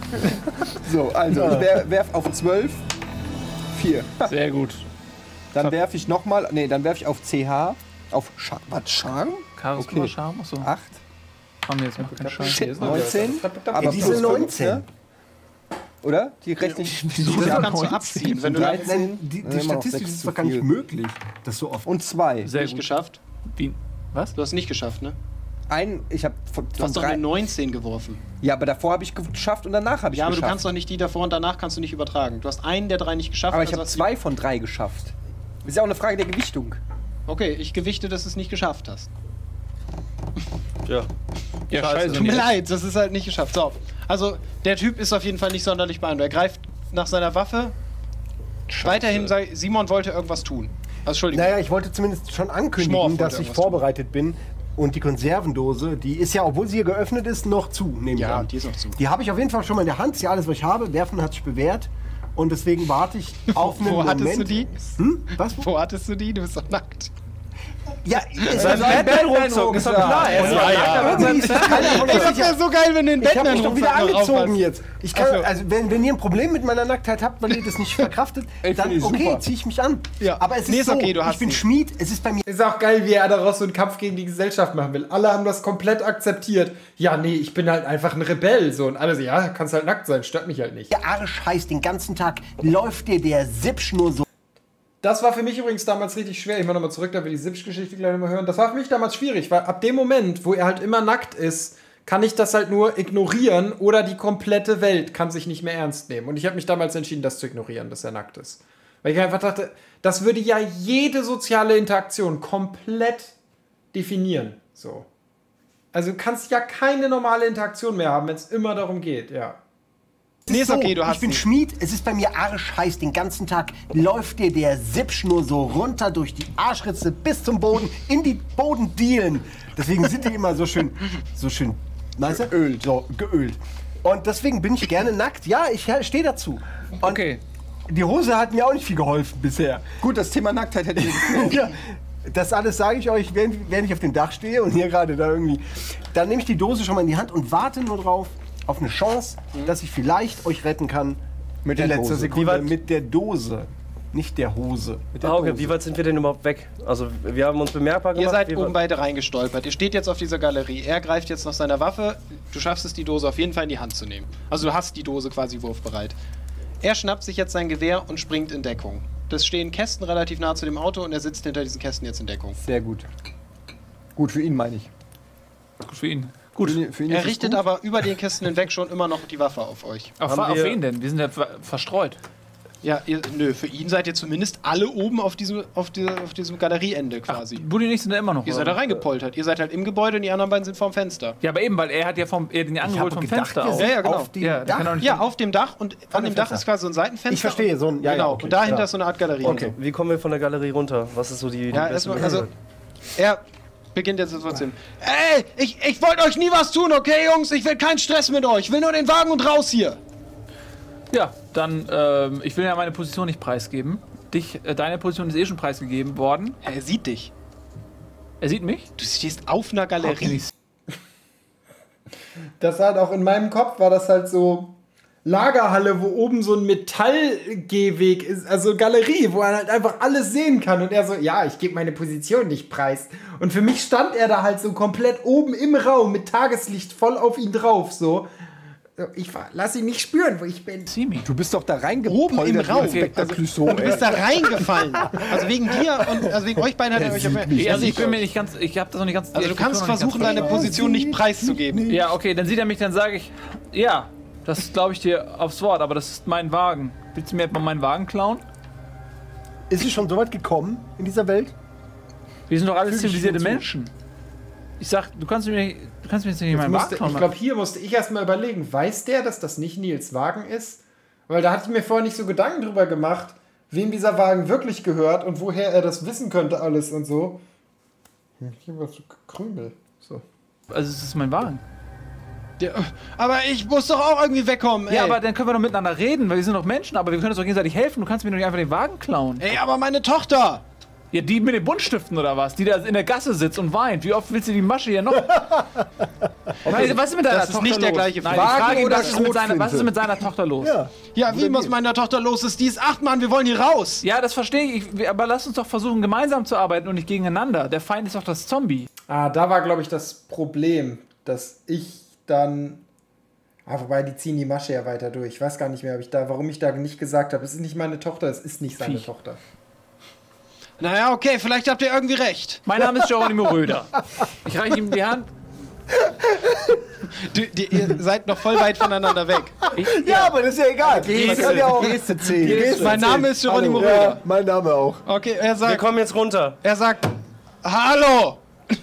So, also ich wer, werf auf zwölf. vier. Sehr gut. Dann werfe ich nochmal. Nee, dann werfe ich auf C H. Auf Charme. Was? Charme? Charisma, Okay. Charme, achso. acht. Komm, jetzt mach keinen Scheiß. Shit, neunzehn. Aber plus diese fünf, neunzehn. ne? Oder? Die rechne ich. So kannst du abziehen. Wenn du dann Nein, die, die Immer noch Statistik sechs ist zu doch gar nicht viel. möglich, das so oft. Und zwei. Sehr nicht gut. geschafft. Wie? Was? Du hast nicht geschafft, ne? Ein, ich habe von, Du von hast doch drei. eine neunzehn geworfen. Ja, aber davor habe ich geschafft und danach habe ich Ja, aber geschafft. du kannst doch nicht die davor und danach kannst du nicht übertragen. Du hast einen der drei nicht geschafft. aber ich also habe hast du- zwei von drei geschafft. Ist ja auch eine Frage der Gewichtung. Okay, ich gewichte, dass du es nicht geschafft hast. Ja. Ja, Scheiße. scheiße. Tut mir leid, das ist halt nicht geschafft. So, also der Typ ist auf jeden Fall nicht sonderlich beeindruckt. Er greift nach seiner Waffe. Weiterhin, sei, Simon wollte irgendwas tun. Also, Entschuldigung. Naja, ich wollte zumindest schon ankündigen, Schmorf wollte dass ich irgendwas vorbereitet bin. Und die Konservendose, die ist ja, obwohl sie hier geöffnet ist, noch zu. Nehme ich Ja, an. die ist noch zu. Die habe ich auf jeden Fall schon mal in der Hand. Ist ja alles, was ich habe. Werfen hat sich bewährt. Und deswegen warte ich auf einen Wo Moment. hattest du die? Hm? Was? Wo hattest du die? Du bist doch nackt. Ja, es Sein Batman-Rucksack, ist doch klar. Er ist Ja, ja. Irgendwie ist das keiner von Ey, euch das wäre so geil, wenn du den Ich habe mich Batman doch wieder noch angezogen aufhast. jetzt. Ich kann, Ach so. also wenn, wenn ihr ein Problem mit meiner Nacktheit habt, weil ihr das nicht verkraftet, Ey, dann find ich okay, super. ziehe ich mich an. Ja. Aber es ist, Nee, ist so, okay, du hast ich bin sie. Schmied, es ist bei mir Ist auch geil, wie er daraus so einen Kampf gegen die Gesellschaft machen will. Alle haben das komplett akzeptiert. Ja, nee, ich bin halt einfach ein Rebell. So. Und alle so, ja, kannst halt nackt sein, stört mich halt nicht. der Arsch heiß den ganzen Tag, läuft dir der Sipsch nur so. Das war für mich übrigens damals richtig schwer. Ich muss nochmal zurück, da wir die Sipsch-Geschichte gleich nochmal hören. Das war für mich damals schwierig, weil ab dem Moment, wo er halt immer nackt ist, kann ich das halt nur ignorieren oder die komplette Welt kann sich nicht mehr ernst nehmen. Und ich habe mich damals entschieden, das zu ignorieren, dass er nackt ist. Weil ich einfach dachte, das würde ja jede soziale Interaktion komplett definieren. So. Also du kannst ja keine normale Interaktion mehr haben, wenn es immer darum geht, ja. Nee, ist so, okay, du hast ich bin sie. Schmied, es ist bei mir arschheiß den ganzen Tag, läuft dir der Sipsch nur so runter durch die Arschritze bis zum Boden, in die Bodendielen. Deswegen sind die immer so schön, so schön, weißt du? Geölt. So, geölt. Und deswegen bin ich gerne nackt. Ja, ich stehe dazu. Und Okay. die Hose hat mir auch nicht viel geholfen bisher. Gut, das Thema Nacktheit hätte ich geklärt. Ja, das alles sage ich euch, während, während ich auf dem Dach stehe und hier gerade da irgendwie. Dann nehme ich die Dose schon mal in die Hand und warte nur drauf, auf eine Chance, dass ich vielleicht euch retten kann. Mit in der letzter Dose. Sekunde Wie weit- mit der Dose. Nicht der Hose. Mit der Ah, okay, Dose. wie weit sind wir denn überhaupt weg? Also, wir haben uns bemerkbar gemacht. Ihr seid wie oben weit- beide reingestolpert. Ihr steht jetzt auf dieser Galerie. Er greift jetzt nach seiner Waffe. Du schaffst es, die Dose auf jeden Fall in die Hand zu nehmen. Also du hast die Dose quasi wurfbereit. Er schnappt sich jetzt sein Gewehr und springt in Deckung. Das stehen Kästen relativ nah zu dem Auto und er sitzt hinter diesen Kästen jetzt in Deckung. Sehr gut. Gut, für ihn meine ich. Gut für ihn. Gut. Für ihn, für ihn Er ist es richtet gut. aber über den Kästen hinweg schon immer noch die Waffe auf euch. Auf, Haben auf wir- wen denn? Wir sind ja ver verstreut. Ja, ihr, nö, für ihn seid ihr zumindest alle oben auf diesem, auf diese, auf diesem Galerieende quasi. Buddy und ich sind da immer noch. Ihr seid da reingepoltert. Ihr seid halt im Gebäude und die anderen beiden sind vorm Fenster. Ja, aber eben, weil er hat ja vom, er hat den ja angeholt vom Fenster wir aus. sind Ja, ja, genau. auf dem Ja, der Dach. kann auch nicht- Ja, auf dem Dach und an dem dem Dach Fenster. ist quasi so ein Seitenfenster. Ich verstehe, so ein- ja, ja, genau, okay, und dahinter ja. ist so eine Art Galerie. Okay. Wie kommen wir von der Galerie runter? Was ist so die, die Ja, beste erstmal, also, Möglichkeit? er beginnt jetzt trotzdem. Ey, ich, ich wollte euch nie was tun, okay, Jungs? Ich will keinen Stress mit euch. Ich will nur den Wagen und raus hier. Ja, dann, ähm, ich will ja meine Position nicht preisgeben. Dich, äh, deine Position ist eh schon preisgegeben worden. Er sieht dich. Er sieht mich. Du stehst auf einer Galerie. Das halt auch in meinem Kopf war das halt so Lagerhalle, wo oben so ein Metallgehweg ist, also Galerie, wo man halt einfach alles sehen kann. Und er so, ja, ich gebe meine Position nicht preis. Und für mich stand er da halt so komplett oben im Raum mit Tageslicht voll auf ihn drauf, so. Ich war, lass ihn nicht spüren, wo ich bin. Sieh mich. Du bist doch da Oben reingepoltert. im Raum. Inspektor Clouseau, Und du bist da reingefallen. Also wegen dir und also wegen euch beiden hat er euch auf Ich, also ich bin mir nicht ganz, ich habe das noch nicht ganz. Also du die kannst Struktur noch nicht versuchen, ganz deine Position nicht preiszugeben. Ja, okay, dann sieht er mich, dann sage ich, ja, das glaube ich dir aufs Wort, aber das ist mein Wagen. Willst du mir etwa meinen Wagen klauen? Ist es schon so weit gekommen in dieser Welt? Wir sind doch alles Fühl ich zivilisierte dir zu. Menschen. Ich sag, du kannst mir, du kannst mir jetzt nicht Jetzt meinen musste, Wagen klauen. ich glaube, hier musste ich erstmal überlegen, weiß der, dass das nicht Nils Wagen ist? Weil da hatte ich mir vorher nicht so Gedanken drüber gemacht, wem dieser Wagen wirklich gehört und woher er das wissen könnte alles und so. Hm, Hier war so Krümel. So. Also es ist mein Wagen. Der, aber ich muss doch auch irgendwie wegkommen, ey. Ja, aber dann können wir doch miteinander reden, weil wir sind doch Menschen, aber wir können uns doch gegenseitig helfen. Du kannst mir doch nicht einfach den Wagen klauen. Ey, aber meine Tochter! Ja, die mit den Buntstiften oder was? Die da in der Gasse sitzt und weint. Wie oft willst du die Masche hier noch? Okay. Was ist mit deiner Das ist Tochter nicht der los? gleiche Nein, Wagen ich frage ihn, oder was ist, mit seiner, was Schrotflinte? ist mit seiner Tochter los? Ja. Ja, wie was meiner Tochter los ist? Die ist acht, Mann, wir wollen hier raus! Ja, das verstehe ich. ich. Aber lass uns doch versuchen, gemeinsam zu arbeiten und nicht gegeneinander. Der Feind ist doch das Zombie. Ah, da war, glaube ich, das Problem, dass ich dann. Ah, wobei, die ziehen die Masche ja weiter durch. Ich weiß gar nicht mehr, ob ich da, warum ich da nicht gesagt habe, es ist nicht meine Tochter, es ist nicht seine Viech. Tochter. Naja, okay, vielleicht habt ihr irgendwie recht. Mein Name ist Geronimo Röder. Ich reiche ihm die Hand. Du, die, ihr seid noch voll weit voneinander weg. Ich, Ja, aber das ist ja egal. Man kann ja auch Geste zehn. Geste Mein Name zehn. ist Geronimo Hallo. Röder. Ja, mein Name auch. Okay, er Wir sagt, kommen jetzt runter. er sagt, hallo,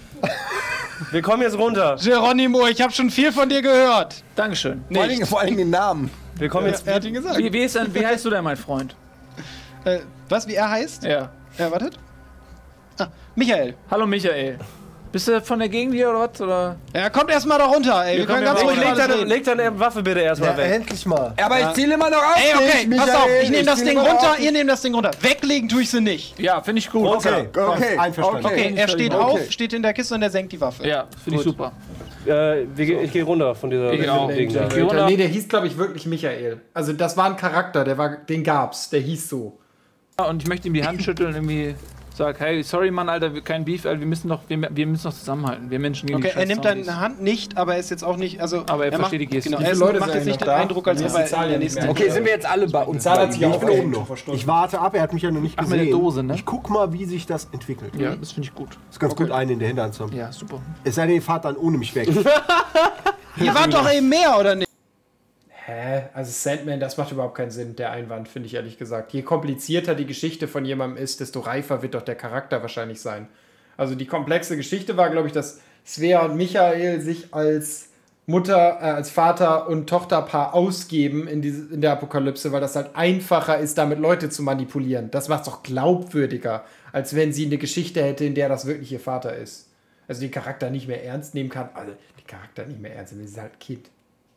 Wir kommen jetzt runter. Geronimo, ich habe schon viel von dir gehört. Dankeschön. Vor allen, Dingen, vor allen Dingen den Namen. Wir kommen jetzt. Er hat ihn gesagt. Wie, wie, ist denn, wie heißt du denn, mein Freund? Äh, was, wie er heißt? Ja. Ja, wartet. Ah, Michael. Hallo Michael. Bist du von der Gegend hier oder was? Oder? Ja, kommt erstmal da runter, ey. Wir, können kommen ganz ja ruhig mal- Leg alles deine, reden. leg deine Waffe bitte erstmal Ja, weg. endlich mal. Aber ich ziele immer noch auf Ey, okay, dich, pass auf, Michael. ich nehme das ziele Ding immer noch runter, auf ihr nehmt das Ding runter. Weglegen tue ich sie nicht. Ja, finde ich gut. Okay. Okay, Einverstanden. okay. Okay, er steht Okay. auf, steht in der Kiste und er senkt die Waffe. Ja, finde ich super. Äh, wir, ge- ich gehe runter von dieser Ich auch. Ding da. Ich geh runter. Nee, der hieß, glaube ich, wirklich Michael. Also das war ein Charakter, der war, den gab's, der hieß so. Und ich möchte ihm die Hand schütteln und irgendwie sag, hey, sorry Mann, Alter, wir- kein Beef, Alter, wir müssen doch, wir, wir müssen doch zusammenhalten. Wir Menschen gegen Okay, die er scheiß nimmt Zombies. deine Hand nicht, aber er ist jetzt auch nicht, also Aber er macht, versteht die Geste. Genau, Wie er viele ist, Leute macht sind jetzt nicht noch den da? Eindruck, als Mir ob ist er die Zahl in der ja nicht nächsten mehr. Okay, sind wir jetzt alle bei uns? Zahl hat sich ich auch bin oben verändert. noch. Ich warte ab, er hat mich ja noch nicht Ach, gesehen. mit der Dose, ne? Ich guck mal, wie sich das entwickelt. Ja, das finde ich gut. Ist ganz gut, einen in der Hinterhand zu haben. Ja, super. Es sei denn, ihr fahrt dann ohne mich weg. Ihr wart doch eben mehr, oder nicht? Hä? Also Sandman, das macht überhaupt keinen Sinn, der Einwand, finde ich ehrlich gesagt. Je komplizierter die Geschichte von jemandem ist, desto reifer wird doch der Charakter wahrscheinlich sein. Also die komplexe Geschichte war, glaube ich, dass Svea und Michael sich als Mutter, äh, als Vater und Tochterpaar ausgeben in, diese, in der Apokalypse, weil das halt einfacher ist, damit Leute zu manipulieren. Das macht es doch glaubwürdiger, als wenn sie eine Geschichte hätte, in der das wirklich ihr Vater ist. Also den Charakter nicht mehr ernst nehmen kann. Also den Charakter nicht mehr ernst nehmen, sie ist halt Kind.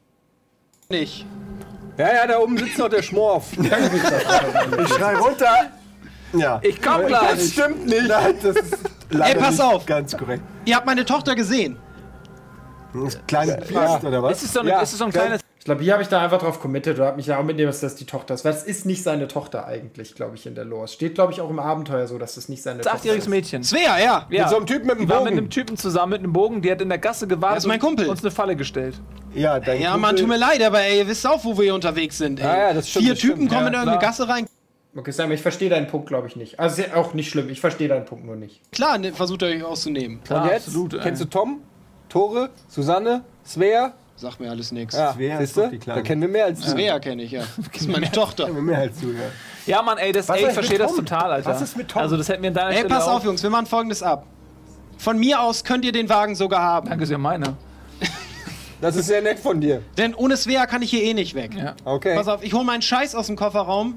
Nicht. Ja, ja, da oben sitzt noch der Schmorf. Ich schrei runter. Ja. Ich komm gleich. Das stimmt nicht. Nein, das ist leider Ey, pass nicht auf. Ganz korrekt. Ihr habt meine Tochter gesehen. Das kleine Pflaster, oder was? Ist es so, eine, Ja, ist es so ein ja. kleines... Ich glaube, hier habe ich da einfach drauf committed oder habe mich da auch mitnehmen, dass das die Tochter ist. Weil es ist nicht seine Tochter eigentlich, glaube ich, in der Lore. Es steht, glaube ich, auch im Abenteuer so, dass das nicht seine Das Tochter achtjähriges ist. Mädchen. Svea, ja. Ja. Mit so einem Typen mit einem Die war mit Bogen. einem Typen zusammen mit einem Bogen, die hat in der Gasse gewartet Das ist mein und Kumpel. uns eine Falle gestellt. Ja, dein Ja, Kumpel- Mann, tut mir leid, aber ey, ihr wisst auch, wo wir hier unterwegs sind, ey. Ja, ja, das stimmt, Vier das Typen stimmt. kommen Ja, in irgendeine klar. Gasse rein. Okay, Sam, ich verstehe deinen Punkt, glaube ich, nicht. Also ist ja auch nicht schlimm, ich verstehe deinen Punkt nur nicht. Klar, ne, versucht ihr euch auszunehmen. Und jetzt? absolut, ey. Kennst du Tom? Tore? Susanne? Svea? Sagt mir alles nix. Ja, Svea ist siehst doch du? die Kleine. Da kennen wir mehr als du. Svea kenne ich, ja. Das ist meine Tochter. Mehr als du, ja. Ja, Mann, ey, das, Was ey, ist ich verstehe mit das Tom? total, Alter. Was ist mit Tom? Also, das hätten wir in deiner Ey, Stelle pass auch. auf, Jungs, wir machen folgendes ab. Von mir aus könnt ihr den Wagen sogar haben. Danke, ist ja meine. Das ist sehr nett von dir. Denn ohne Svea kann ich hier eh nicht weg. Ja. Okay. Pass auf, ich hole meinen Scheiß aus dem Kofferraum.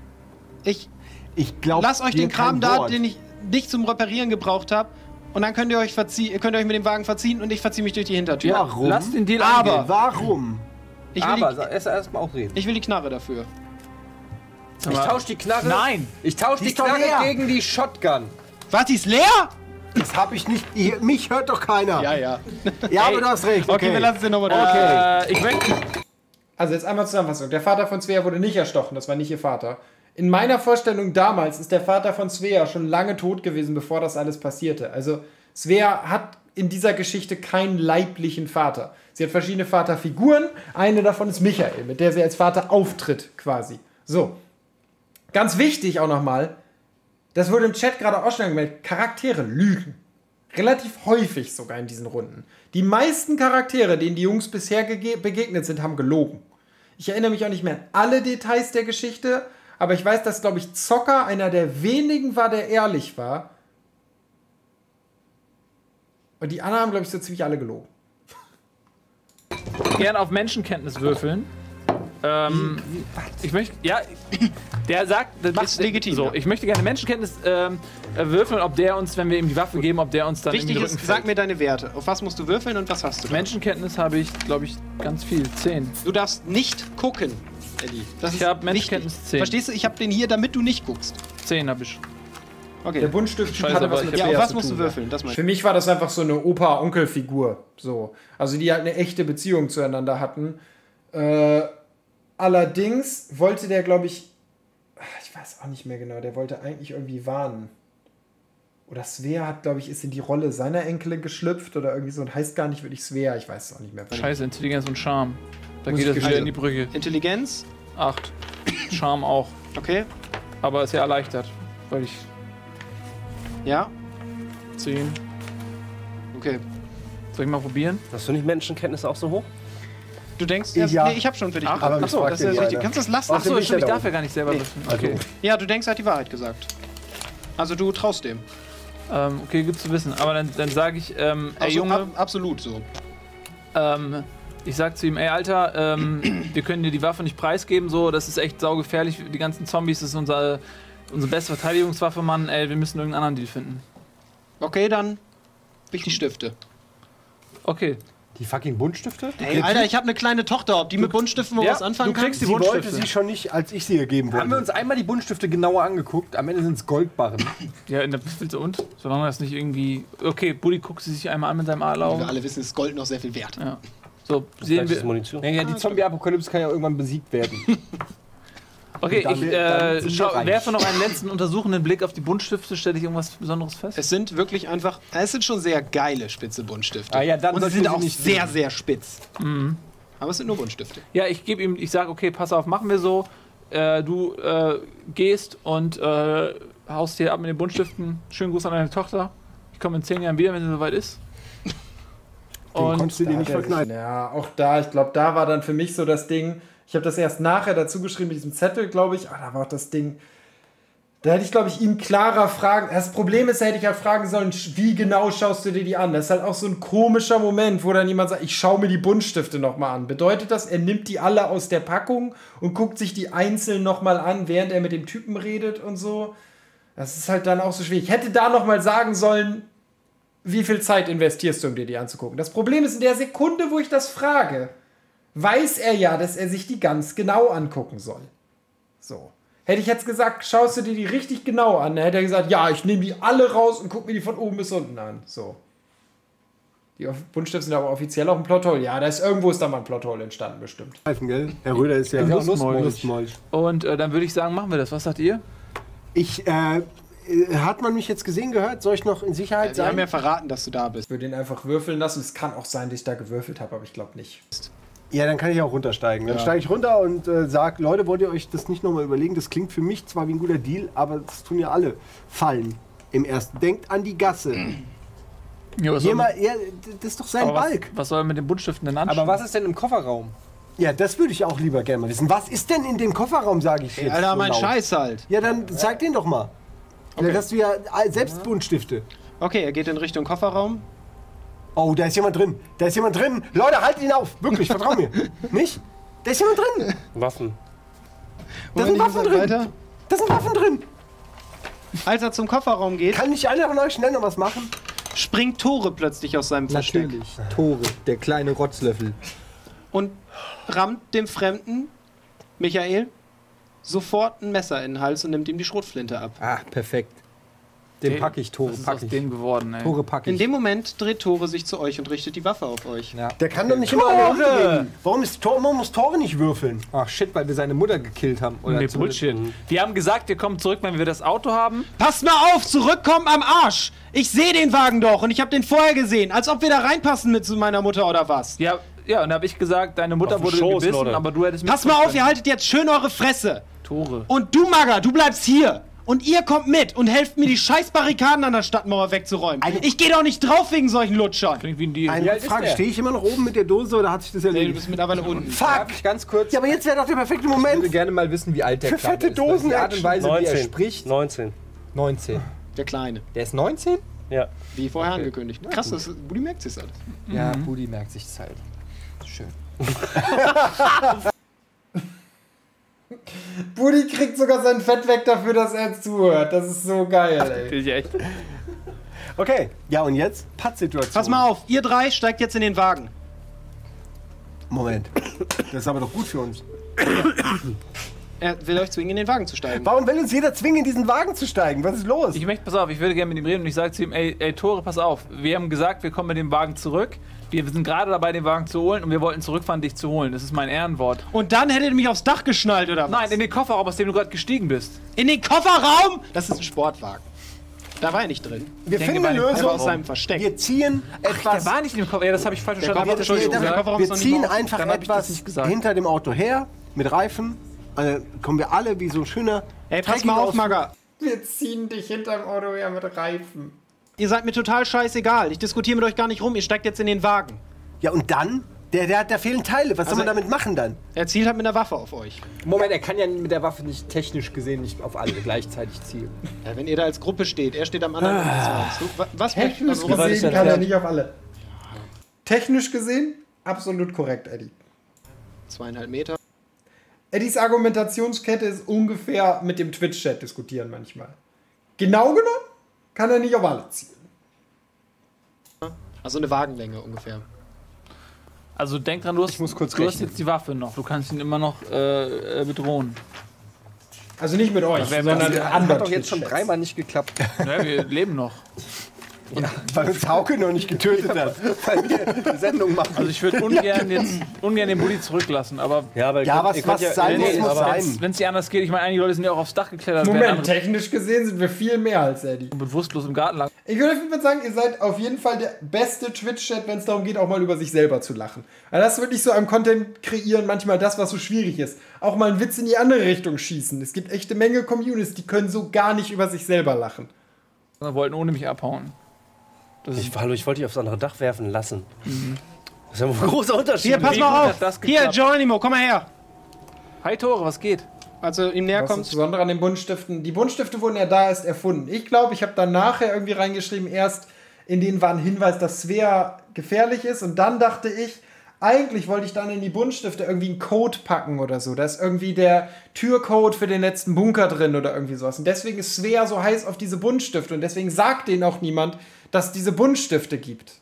Ich Ich glaube, lass euch den Kram da, den ich nicht zum Reparieren gebraucht habe. Und dann könnt ihr euch verziehen, könnt ihr euch mit dem Wagen verziehen und ich verziehe mich durch die Hintertür. Warum? Lass den Deal Aber- angehen. Warum? Ich will, Aber die, sag- erst erstmal auch reden. ich will die Knarre dafür. Ich tausche die Knarre. Nein! Ich tausche die ist doch Knarre leer. gegen die Shotgun. Was, die ist leer? Das hab ich nicht. Ihr, mich hört doch keiner. Ja, ja. Ja, aber du hast recht. Okay, Okay, wir lassen den nochmal durch. Äh, ich möchte. Also jetzt einmal Zusammenfassung. Der Vater von Svea wurde nicht erstochen, das war nicht ihr Vater. In meiner Vorstellung damals ist der Vater von Svea schon lange tot gewesen, bevor das alles passierte. Also Svea hat in dieser Geschichte keinen leiblichen Vater. Sie hat verschiedene Vaterfiguren. Eine davon ist Michael, mit der sie als Vater auftritt quasi. So. Ganz wichtig auch nochmal, das wurde im Chat gerade auch schon gemeldet, Charaktere lügen. Relativ häufig sogar in diesen Runden. Die meisten Charaktere, denen die Jungs bisher gege- begegnet sind, haben gelogen. Ich erinnere mich auch nicht mehr an alle Details der Geschichte, aber ich weiß, dass, glaube ich, Zocker einer der wenigen war, der ehrlich war. Und die anderen haben, glaube ich, so ziemlich alle gelogen. Gern auf Menschenkenntnis würfeln. Ähm, ich möchte, ja, der sagt, das macht Ist legitim, So, ja. ich möchte gerne Menschenkenntnis ähm, äh, würfeln, ob der uns, wenn wir ihm die Waffe geben, ob der uns dann Wichtig in den Rücken ist, sag fällt. mir deine Werte. Auf was musst du würfeln und was hast du? Menschenkenntnis habe ich, glaube ich, ganz viel. Zehn. Du darfst nicht gucken, Elli. Das Ich ist hab Menschenkenntnis wichtig. zehn. Verstehst du? Ich habe den hier, damit du nicht guckst. Zehn habe ich. Der Okay. Buntstift Scheiße, hatte aber was ich mit Ja, Speer auf was zu musst du tun. würfeln? Das meinst Für mich war das einfach so eine Opa-Onkel-Figur. So. Also die halt eine echte Beziehung zueinander hatten. Äh, allerdings wollte der, glaube ich, ich weiß auch nicht mehr genau, der wollte eigentlich irgendwie warnen. Oder Svea hat, glaube ich, ist in die Rolle seiner Enkelin geschlüpft oder irgendwie so und heißt gar nicht wirklich Svea, ich weiß es auch nicht mehr. Scheiße, Intelligenz und Charme. Da Muss geht ich das wieder gestehen. in die Brücke. Intelligenz? Acht. Charme auch. Okay. Aber ist ja erleichtert, weil ich Ja. zehn. Okay. Soll ich mal probieren? Hast du nicht Menschenkenntnisse auch so hoch? Du denkst, Ja. erst, nee, ich habe schon für dich Ach, gesagt. aber Achso, ich frag das ist den ja leider. richtig. Kannst du das lassen? Außerdem Achso, bin ich stimmt, ich ja da darf ja gar nicht selber würfeln. Okay. Ja, du denkst, er hat die Wahrheit gesagt. Also du traust dem. Ähm, okay, gut zu wissen. Aber dann, dann sage ich, ähm, ey Also, Junge, ab, absolut so. ähm, ich sag zu ihm, ey Alter, ähm, wir können dir die Waffe nicht preisgeben, so, das ist echt saugefährlich, die ganzen Zombies, das ist unser, unsere beste Verteidigungswaffe, Mann, ey, wir müssen irgendeinen anderen Deal finden. Okay, dann ich die Stifte. Okay. Die fucking Buntstifte? Ey, Alter, ich habe eine kleine Tochter, ob die mit Buntstiften wo Ja, was anfangen du kriegst kann? die Sie wollte Buntstifte. sie schon nicht, als ich sie gegeben wurde. Haben wir uns einmal die Buntstifte genauer angeguckt? Am Ende sind es Goldbarren. Ja, in der willst du und? Solange das nicht irgendwie. Okay, Buddy guckt sie sich einmal an mit seinem Wir Adlerauge. alle wissen, ist Gold noch sehr viel wert. Ja. So, sehen Vielleicht ist wir. es Munition. Naja, die Zombie-Apokalypse kann ja irgendwann besiegt werden. Okay, Dann- ich dann äh, sind wir schau, reich. werfe noch einen letzten untersuchenden Blick auf die Buntstifte. Stelle ich irgendwas Besonderes fest? Es sind wirklich einfach, es sind schon sehr geile spitze Buntstifte. Ah ja, dann Und sie sollten sind wir sie auch nicht sehr, sehen. sehr spitz. Aber es sind nur Buntstifte. Ja, ich gebe ihm, ich sage, okay, pass auf, machen wir so. Äh, du äh, gehst und äh, haust hier ab mit den Buntstiften. Schönen Gruß an deine Tochter. Ich komme in zehn Jahren wieder, wenn sie soweit ist. Den Und konntest du dir Da nicht hat er sich- verkneifen. Ja, auch da, ich glaube, da war dann für mich so das Ding. Ich habe das erst nachher dazu geschrieben mit diesem Zettel, glaube ich. Ah, da war auch das Ding. Da hätte ich, glaube ich, ihm klarer fragen. Das Problem ist, da hätte ich ja fragen sollen, wie genau schaust du dir die an? Das ist halt auch so ein komischer Moment, wo dann jemand sagt, ich schaue mir die Buntstifte nochmal an. Bedeutet das, er nimmt die alle aus der Packung und guckt sich die einzeln nochmal an, während er mit dem Typen redet und so? Das ist halt dann auch so schwierig. Ich hätte da nochmal sagen sollen, wie viel Zeit investierst du, um dir die anzugucken? Das Problem ist, in der Sekunde, wo ich das frage, weiß er ja, dass er sich die ganz genau angucken soll. So. Hätte ich jetzt gesagt, schaust du dir die richtig genau an, dann hätte er gesagt, ja, ich nehme die alle raus und gucke mir die von oben bis unten an. So. Die Buntstifte sind aber offiziell auch ein Plothole. Ja, da ist irgendwo ist da mal ein Plothole entstanden, bestimmt. Gell? Herr Röder ist ja Ein Lustmolch. Lustmolch. Lustmolch. Und äh, dann würde ich sagen, machen wir das. Was sagt ihr? Ich, äh, äh, hat man mich jetzt gesehen, gehört? Soll ich noch in Sicherheit Wir sein? haben ja verraten, dass du da bist. Ich würde ihn einfach würfeln lassen. Es kann auch sein, dass ich da gewürfelt habe, aber ich glaube nicht. Ja, dann kann ich auch runtersteigen. Dann Ja. steige ich runter und äh, sage, Leute, wollt ihr euch das nicht nochmal überlegen? Das klingt für mich zwar wie ein guter Deal, aber das tun ja alle. Fallen im ersten. Denkt an die Gasse. Ja, was soll, Jemand, ja, das ist doch sein aber was, Balk. was soll er mit den Buntstiften denn anstellen? Aber was ist denn im Kofferraum? Ja, das würde ich auch lieber gerne mal wissen. Was ist denn in dem Kofferraum, sage ich jetzt. Alter, so mein laut. Scheiß halt. Ja, dann zeig den doch mal. Vielleicht hast du ja selbst Buntstifte. Okay, er geht in Richtung Kofferraum. Oh, da ist jemand drin. Da ist jemand drin. Leute, haltet ihn auf. Wirklich, vertrau mir. Nicht? Da ist jemand drin. Waffen. Da sind Moment, Waffen wie gesagt, drin. weiter. Da sind Waffen drin. Als er zum Kofferraum geht, Kann nicht einer von euch schnell noch was machen? springt Tore plötzlich aus seinem Versteck Natürlich. Tore, der kleine Rotzlöffel. und rammt dem Fremden, Michael, sofort ein Messer in den Hals und nimmt ihm die Schrotflinte ab. Ah, perfekt. Den Okay, packe ich, Tore Was ist pack aus ich. dem geworden, ey? Tore pack In ich. dem Moment dreht Tore sich zu euch und richtet die Waffe auf euch. Ja. Der kann doch nicht immer alle umdrehen. Warum, ist Tor, warum muss Tore nicht würfeln? Ach shit, weil wir seine Mutter gekillt haben. Oder Nee, zumindest- Bullshit. Die haben gesagt, wir kommen zurück, wenn wir das Auto haben. Passt mal auf, zurückkommen am Arsch! Ich sehe den Wagen doch und ich habe den vorher gesehen, als ob wir da reinpassen mit zu meiner Mutter oder was. Ja, ja, und da habe ich gesagt, deine Mutter Auf den wurde Schoß, gebissen, Leute. aber du hättest Pass mal auf, ihr haltet jetzt schön eure Fresse. Tore. Und du, Magger, du bleibst hier. Und ihr kommt mit und helft mir, die scheiß Barrikaden an der Stadtmauer wegzuräumen. Ich gehe doch nicht drauf wegen solchen Lutschern. Klingt wie ein Deal. Eine alt ist Frage, der? stehe ich immer noch oben mit der Dose oder hat sich das Nee, du erledigt? bist mittlerweile unten. Darf ich ganz kurz? Ja, aber jetzt wäre doch der perfekte Ich würde Moment. gerne mal wissen, wie alt der Für Kleine fette ist. weil Dosen Die Art und Weise, wie er neunzehn. spricht. neunzehn. neunzehn. Der Kleine. Der ist neunzehn? Ja. Wie vorher angekündigt. Krass, das Buddy merkt sich alles. Ja, Budi merkt sich das halt. Schön. kriegt sogar sein Fett weg dafür, dass er zuhört. Das ist so geil, ey. Finde ich echt. Okay, ja und jetzt? Pattsituation. Pass mal auf, ihr drei steigt jetzt in den Wagen. Moment. Das ist aber doch gut für uns. Er will euch zwingen, in den Wagen zu steigen. Warum will uns jeder zwingen, in diesen Wagen zu steigen? Was ist los? Ich möchte, pass auf, ich würde gerne mit ihm reden und ich sage zu ihm, ey, ey, Tore, pass auf. Wir haben gesagt, wir kommen mit dem Wagen zurück. Wir sind gerade dabei, den Wagen zu holen und wir wollten zurückfahren, dich zu holen. Das ist mein Ehrenwort. Und dann hättet ihr mich aufs Dach geschnallt, oder was? Nein, in den Kofferraum, aus dem du gerade gestiegen bist. In den Kofferraum? Das ist ein Sportwagen. Da war er nicht drin. Wir denke, finden bei eine dem Er war aus Lösung. seinem Versteck. Wir ziehen etwas. Der war nicht in dem Koffer. Ja, das habe ich falsch verstanden. Koffer- Entschuldigung, wir, der Kofferraum wir ist noch nicht ziehen mal offen. einfach Dann hab ich das etwas nicht gesagt. hinter dem Auto her, mit Reifen. Also kommen wir alle wie so ein schöner. Ey, pass mal auf, Trekking- Maga. Wir ziehen dich hinterm Auto her mit Reifen. Ihr seid mir total scheißegal. Ich diskutiere mit euch gar nicht rum. Ihr steigt jetzt in den Wagen. Ja, und dann? Der, der, da fehlen Teile. Was soll man damit machen dann? Er zielt halt mit einer Waffe auf euch. Moment, er kann ja mit der Waffe nicht technisch gesehen nicht auf alle gleichzeitig zielen. Ja, wenn ihr da als Gruppe steht, er steht am anderen Ende des Wagens. Du, wa- was Technisch also, worauf- gerade gesehen ist kann er erklärt. nicht auf alle. Technisch gesehen, absolut korrekt, Eddie. zweieinhalb Meter. Eddies Argumentationskette ist ungefähr mit dem Twitch-Chat diskutieren manchmal. Genau genommen kann er nicht auf alle zielen. Also eine Wagenlänge ungefähr. Also denk dran, du hast, muss kurz du hast rechnen. jetzt die Waffe noch. Du kannst ihn immer noch äh, äh, bedrohen. Also nicht mit euch, wäre- sondern das mit anderen Hat doch jetzt schon Twitch-Chats. dreimal nicht geklappt. Ja, wir leben noch. Weil uns Hauke noch nicht getötet hat. Weil wir Sendung machen. Also ich würde ungern jetzt ungern den Bulli zurücklassen, aber Ja, aber ihr Ja, könnt- was- ihr könnt was sein muss, nee, muss aber- sein. wenn es nicht anders geht, ich meine, einige Leute sind ja auch aufs Dach geklettert, Moment, während andere technisch gesehen sind wir viel mehr als Eddie. bewusstlos im Garten lagen. Ich würde auf jeden Fall sagen, ihr seid auf jeden Fall der beste Twitch-Chat, wenn es darum geht, auch mal über sich selber zu lachen. Weil das ist wirklich so am Content kreieren manchmal das, was so schwierig ist. Auch mal einen Witz in die andere Richtung schießen. Es gibt echte Menge Communities, die können so gar nicht über sich selber lachen. Und wollten ohne mich abhauen. Das ist Ich, hallo, ich wollte dich aufs andere Dach werfen lassen. Das ist ja ein großer Unterschied. Hier, pass Wie mal gut auf. hat das Hier, geklappt? Geronimo, komm mal her. Hi Tore, was geht? Also ihm näher Was ist kommt. besonders an den Buntstiften? Die Buntstifte wurden ja da erst erfunden. Ich glaube, ich habe dann nachher irgendwie reingeschrieben, erst in denen war ein Hinweis, dass Svea gefährlich ist. Und dann dachte ich, eigentlich wollte ich dann in die Buntstifte irgendwie einen Code packen oder so. Da ist irgendwie der Türcode für den letzten Bunker drin oder irgendwie sowas. Und deswegen ist Svea so heiß auf diese Buntstifte. Und deswegen sagt denen auch niemand, dass es diese Buntstifte gibt.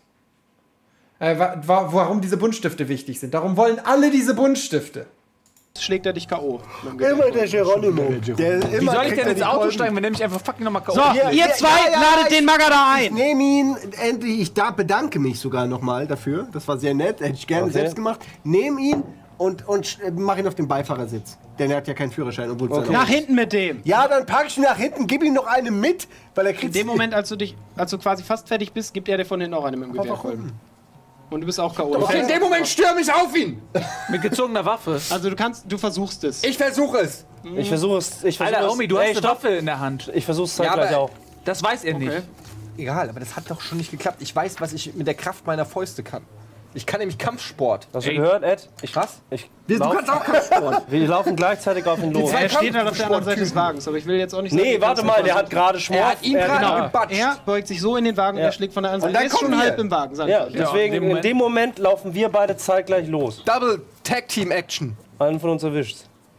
Äh, wa wa warum diese Buntstifte wichtig sind. Darum wollen alle diese Buntstifte. Schlägt er dich K O mit dem Immer Gewehr. der Geronimo. Der immer Wie soll ich kriegt denn er ins die Auto Kolben. steigen, wenn der mich einfach fucking nochmal K O So, Hier, ihr ja, zwei ja, ja, ladet ich- den Magger da Ich ein. nehme ihn endlich. Ich da bedanke mich sogar nochmal dafür. Das war sehr nett. Hätte ich gerne Okay. selbst gemacht. Nehme ihn und, und mach ihn auf den Beifahrersitz. Denn er hat ja keinen Führerschein, obwohl es sein Nach Auto ist. hinten mit dem. Ja, dann pack ich ihn nach hinten, gib ihm noch eine mit, weil er In kriegt dem Moment, als du dich, als du quasi fast fertig bist, gibt er dir von hinten auch eine mit dem Gewehrkolben. Und du bist auch K O. Okay, in dem Moment stürme ich auf ihn. mit gezogener Waffe. Also du kannst, du versuchst es. Ich versuche es. Ich versuche es. Ich versuche Alter, es. Omi, du Ey, hast eine stopp. Waffe in der Hand. Ich versuche es Ja, zeitgleich aber- auch. Das weiß er nicht. Egal, aber das hat doch schon nicht geklappt. Ich weiß, was ich mit der Kraft meiner Fäuste kann. Ich kann nämlich Kampfsport. Hast du Ey. gehört, Ed? Ich, Was? Ich Du lauf, kannst auch Kampfsport. wir laufen gleichzeitig auf ihn los. zwei- Er steht halt auf der anderen Seite des Wagens, aber ich will jetzt auch nicht sagen, Nee, du warte kannst mal, nicht der hat versuchen. gerade Schmorf. Er hat ihn gerade genau. gebatscht. Er beugt sich so in den Wagen, Ja. er schlägt von der anderen Und Seite. dann Er ist schon kommen wir. halb im Wagen, sag Ja, ich. deswegen, in dem in Moment- dem Moment laufen wir beide zeitgleich los. Double Tag Team Action. Einen von uns erwischt.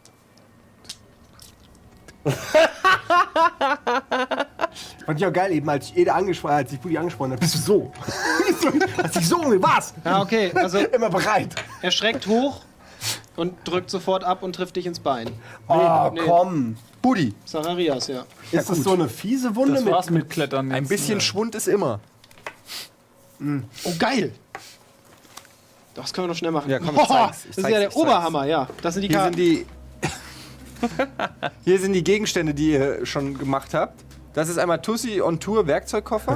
Fand ich auch geil, eben als ich Ede angesprochen, als ich Buddy angesprochen habe, bist du so. Als ich so, was? Ja, okay, also Immer bereit. er schreckt hoch und drückt sofort ab und trifft dich ins Bein. Oh, nee. komm. Buddy, Zacharias, ja. Ist das so eine fiese Wunde Das mit? war's mit Klettern. ein jetzt. bisschen Schwund ist immer. Oh, geil! Das können wir noch schnell machen. Ja, komm, ich Boah, zeig's. Ich das ist zeig's, ja der ich zeig's. Oberhammer, ja. Das sind die Hier Karten. sind die. Hier sind die Gegenstände, die ihr schon gemacht habt. Das ist einmal Tussi on Tour Werkzeugkoffer.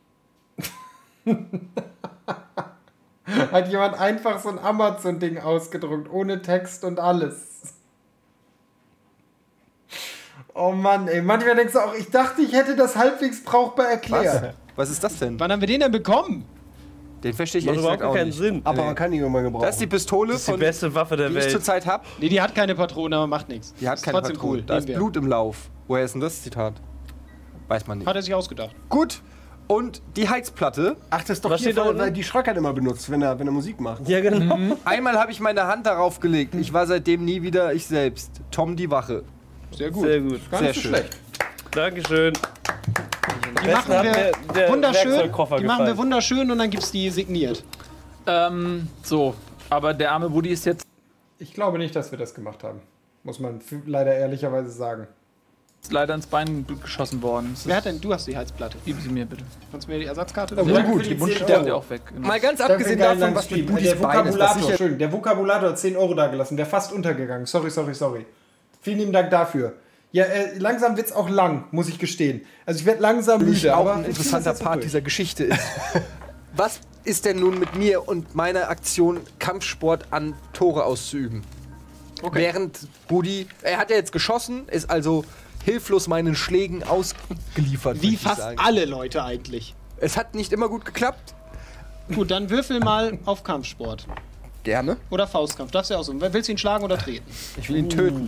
Hat jemand einfach so ein Amazon-Ding ausgedruckt, ohne Text und alles. Oh Mann, ey. Manchmal denkst du auch, ich dachte, ich hätte das halbwegs brauchbar erklärt. Was ist das denn? Wann haben wir den denn bekommen? Den verstehe ich Macht ehrlich überhaupt gesagt auch keinen nicht. Sinn. Aber man kann ihn immer gebrauchen. Das ist die Pistole, Das ist die von, beste Waffe der die ich Welt. zurzeit habe. Nee, die hat keine Patrone, aber macht nichts. Die hat Ist keine trotzdem Patrone. cool. Da ist nehmen wir. Blut im Lauf. Woher ist denn das Zitat? Weiß man nicht. Hat er sich ausgedacht. Gut. Und die Heizplatte. Ach, das ist doch Was hier, steht da weil, unten? weil die Schröckert immer benutzt, wenn er, wenn er Musik macht. Ja, genau. Einmal habe ich meine Hand darauf gelegt. Ich war seitdem nie wieder ich selbst. Tom die Wache. Sehr gut. Sehr gut. Gar Sehr nicht so schön. schlecht. Dankeschön. Die machen wir der, der wunderschön. Werkzeugkoffer Die machen wir gefallen. wunderschön und dann gibt's die signiert. Ähm, so. Aber der arme Buddy ist jetzt Ich glaube nicht, dass wir das gemacht haben. Muss man f- leider ehrlicherweise sagen. leider ins Bein geschossen worden. Das Wer hat denn? Du hast die Halsplatte. Geben Sie mir bitte. Kannst du mir die Ersatzkarte? Oh, Sehr gut, gut. die Wunschstelle habt ihr auch weg. Genau. Mal ganz Danke abgesehen für den davon, geilen was mit Livestream. Budis Der Bein ist, das Vokabulator, sicher Entschuldigung, der Vokabulator hat zehn Euro da gelassen. Wäre fast untergegangen. Sorry, sorry, sorry. Vielen lieben Dank dafür. Ja, äh, langsam wird's auch lang, muss ich gestehen. Also ich werde langsam müde, auch aber ein ich interessanter zieh das jetzt Part durch. dieser Geschichte ist. Was ist denn nun mit mir und meiner Aktion, Kampfsport an Tore auszuüben? Okay. Während Budi, er hat ja jetzt geschossen, ist also hilflos meinen Schlägen ausgeliefert. würd Wie ich fast sagen. alle Leute eigentlich. Es hat nicht immer gut geklappt. Gut, dann würfel mal auf Kampfsport. Gerne. Oder Faustkampf. Darfst du ja aussuchen. Willst du ihn schlagen oder treten? Ich will ihn töten.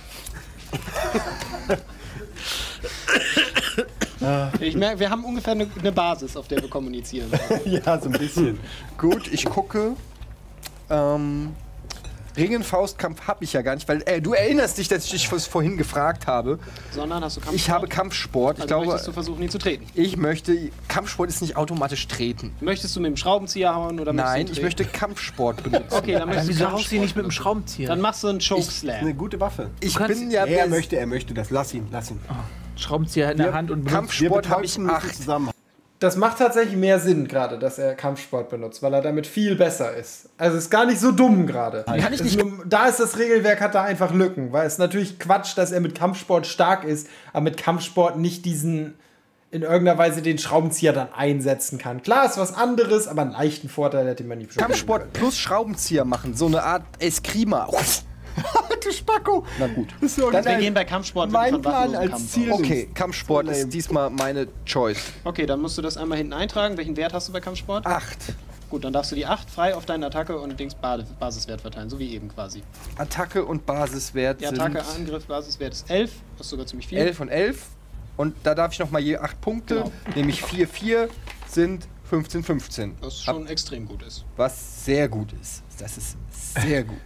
Ich merke, wir haben ungefähr eine, eine Basis, auf der wir kommunizieren. Ja, so ein bisschen. Gut, ich gucke. Ähm, Ringen, Faustkampf habe ich ja gar nicht, weil äh, du erinnerst dich, dass ich dich was vorhin gefragt habe. Sondern hast du Kampfsport? Ich habe Kampfsport. Ich Also glaube, möchtest du versuchen, ihn zu treten? ich möchte. Kampfsport ist nicht automatisch treten. Möchtest du mit dem Schraubenzieher hauen oder möchtest Nein, du ihn ich treten? möchte Kampfsport benutzen. Okay, dann möchtest du Wieso haust du ihn nicht mit dem benutzen. Schraubenzieher? Dann machst du einen Eine Chokeslam. gute Waffe. Ich kannst- bin ja. Er der- möchte, er möchte das. Lass ihn, lass ihn. Schraubenzieher in der Hand und benutzt. Wir Kampfsport habe ich betäuben uns acht. zusammen. Das macht tatsächlich mehr Sinn gerade, dass er Kampfsport benutzt, weil er damit viel besser ist. Also ist gar nicht so dumm gerade. Kann ich Es ist nicht- nur- Da ist das Regelwerk, hat da einfach Lücken, weil es natürlich Quatsch, dass er mit Kampfsport stark ist, aber mit Kampfsport nicht diesen in irgendeiner Weise den Schraubenzieher dann einsetzen kann. Klar ist was anderes, aber einen leichten Vorteil hätte man nicht. Kampfsport plus Schraubenzieher machen. So eine Art Eskrima. Du Spacko! Na gut. Das ist so Wir geil. gehen bei Kampfsport Mein von Plan waffenlosem als Kampf Ziel- aus. Okay, Kampfsport So ist lame. diesmal meine Choice. Okay, dann musst du das einmal hinten eintragen. Welchen Wert hast du bei Kampfsport? Acht. Gut, dann darfst du die acht frei auf deine Attacke und Dings Bade- Basiswert verteilen, so wie eben quasi. Attacke und Basiswert Die Attacke, sind Angriff, Basiswert ist elf. Das ist sogar ziemlich viel. elf und elf. Und da darf ich noch mal je acht Punkte, Genau. nämlich vier, vier sind fünfzehn, fünfzehn. Was schon extrem gut ist. Was sehr gut ist. Das ist sehr gut.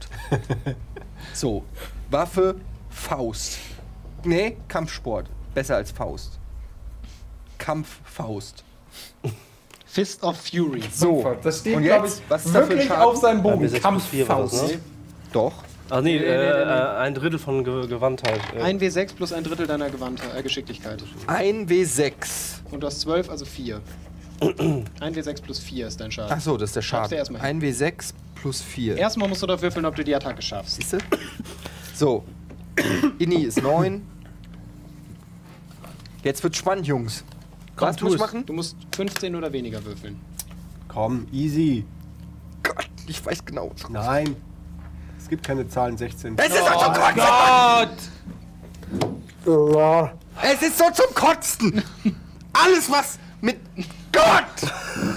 So, Waffe, Faust. Nee, Kampfsport. Besser als Faust. Kampffaust. Fist of Fury. So, Das steht, und glaube jetzt? ich, Was ist da für ein wirklich Schaden? auf seinem Ja, Bogen. B sechs plus vier war das, Kampffaust. ne? Doch. Ach nee, Nee, äh, nee, nee, nee. äh, ein Drittel von Ge Gewandtheit. Äh, Ein W sechs plus ein Drittel deiner Gewandtheit, äh, Geschicklichkeit. ein W sechs. Und du hast zwölf, also vier. ein W sechs plus vier ist dein Schaden. Ach so, das ist der Schaffst du Schaden. erstmal hin. ein W sechs plus vier. Erstmal musst du doch würfeln, ob du die Attacke schaffst. Siehst du? So. Inni ist neun. Jetzt wird's spannend, Jungs. Was tu muss ich es. machen? Du musst fünfzehn oder weniger würfeln. Komm, easy. Gott, ich weiß genau. Nein. Es gibt keine Zahlen sechzehn. Es ist doch zum Kotzen! Es ist so zum Kotzen! Alles was mit Gott!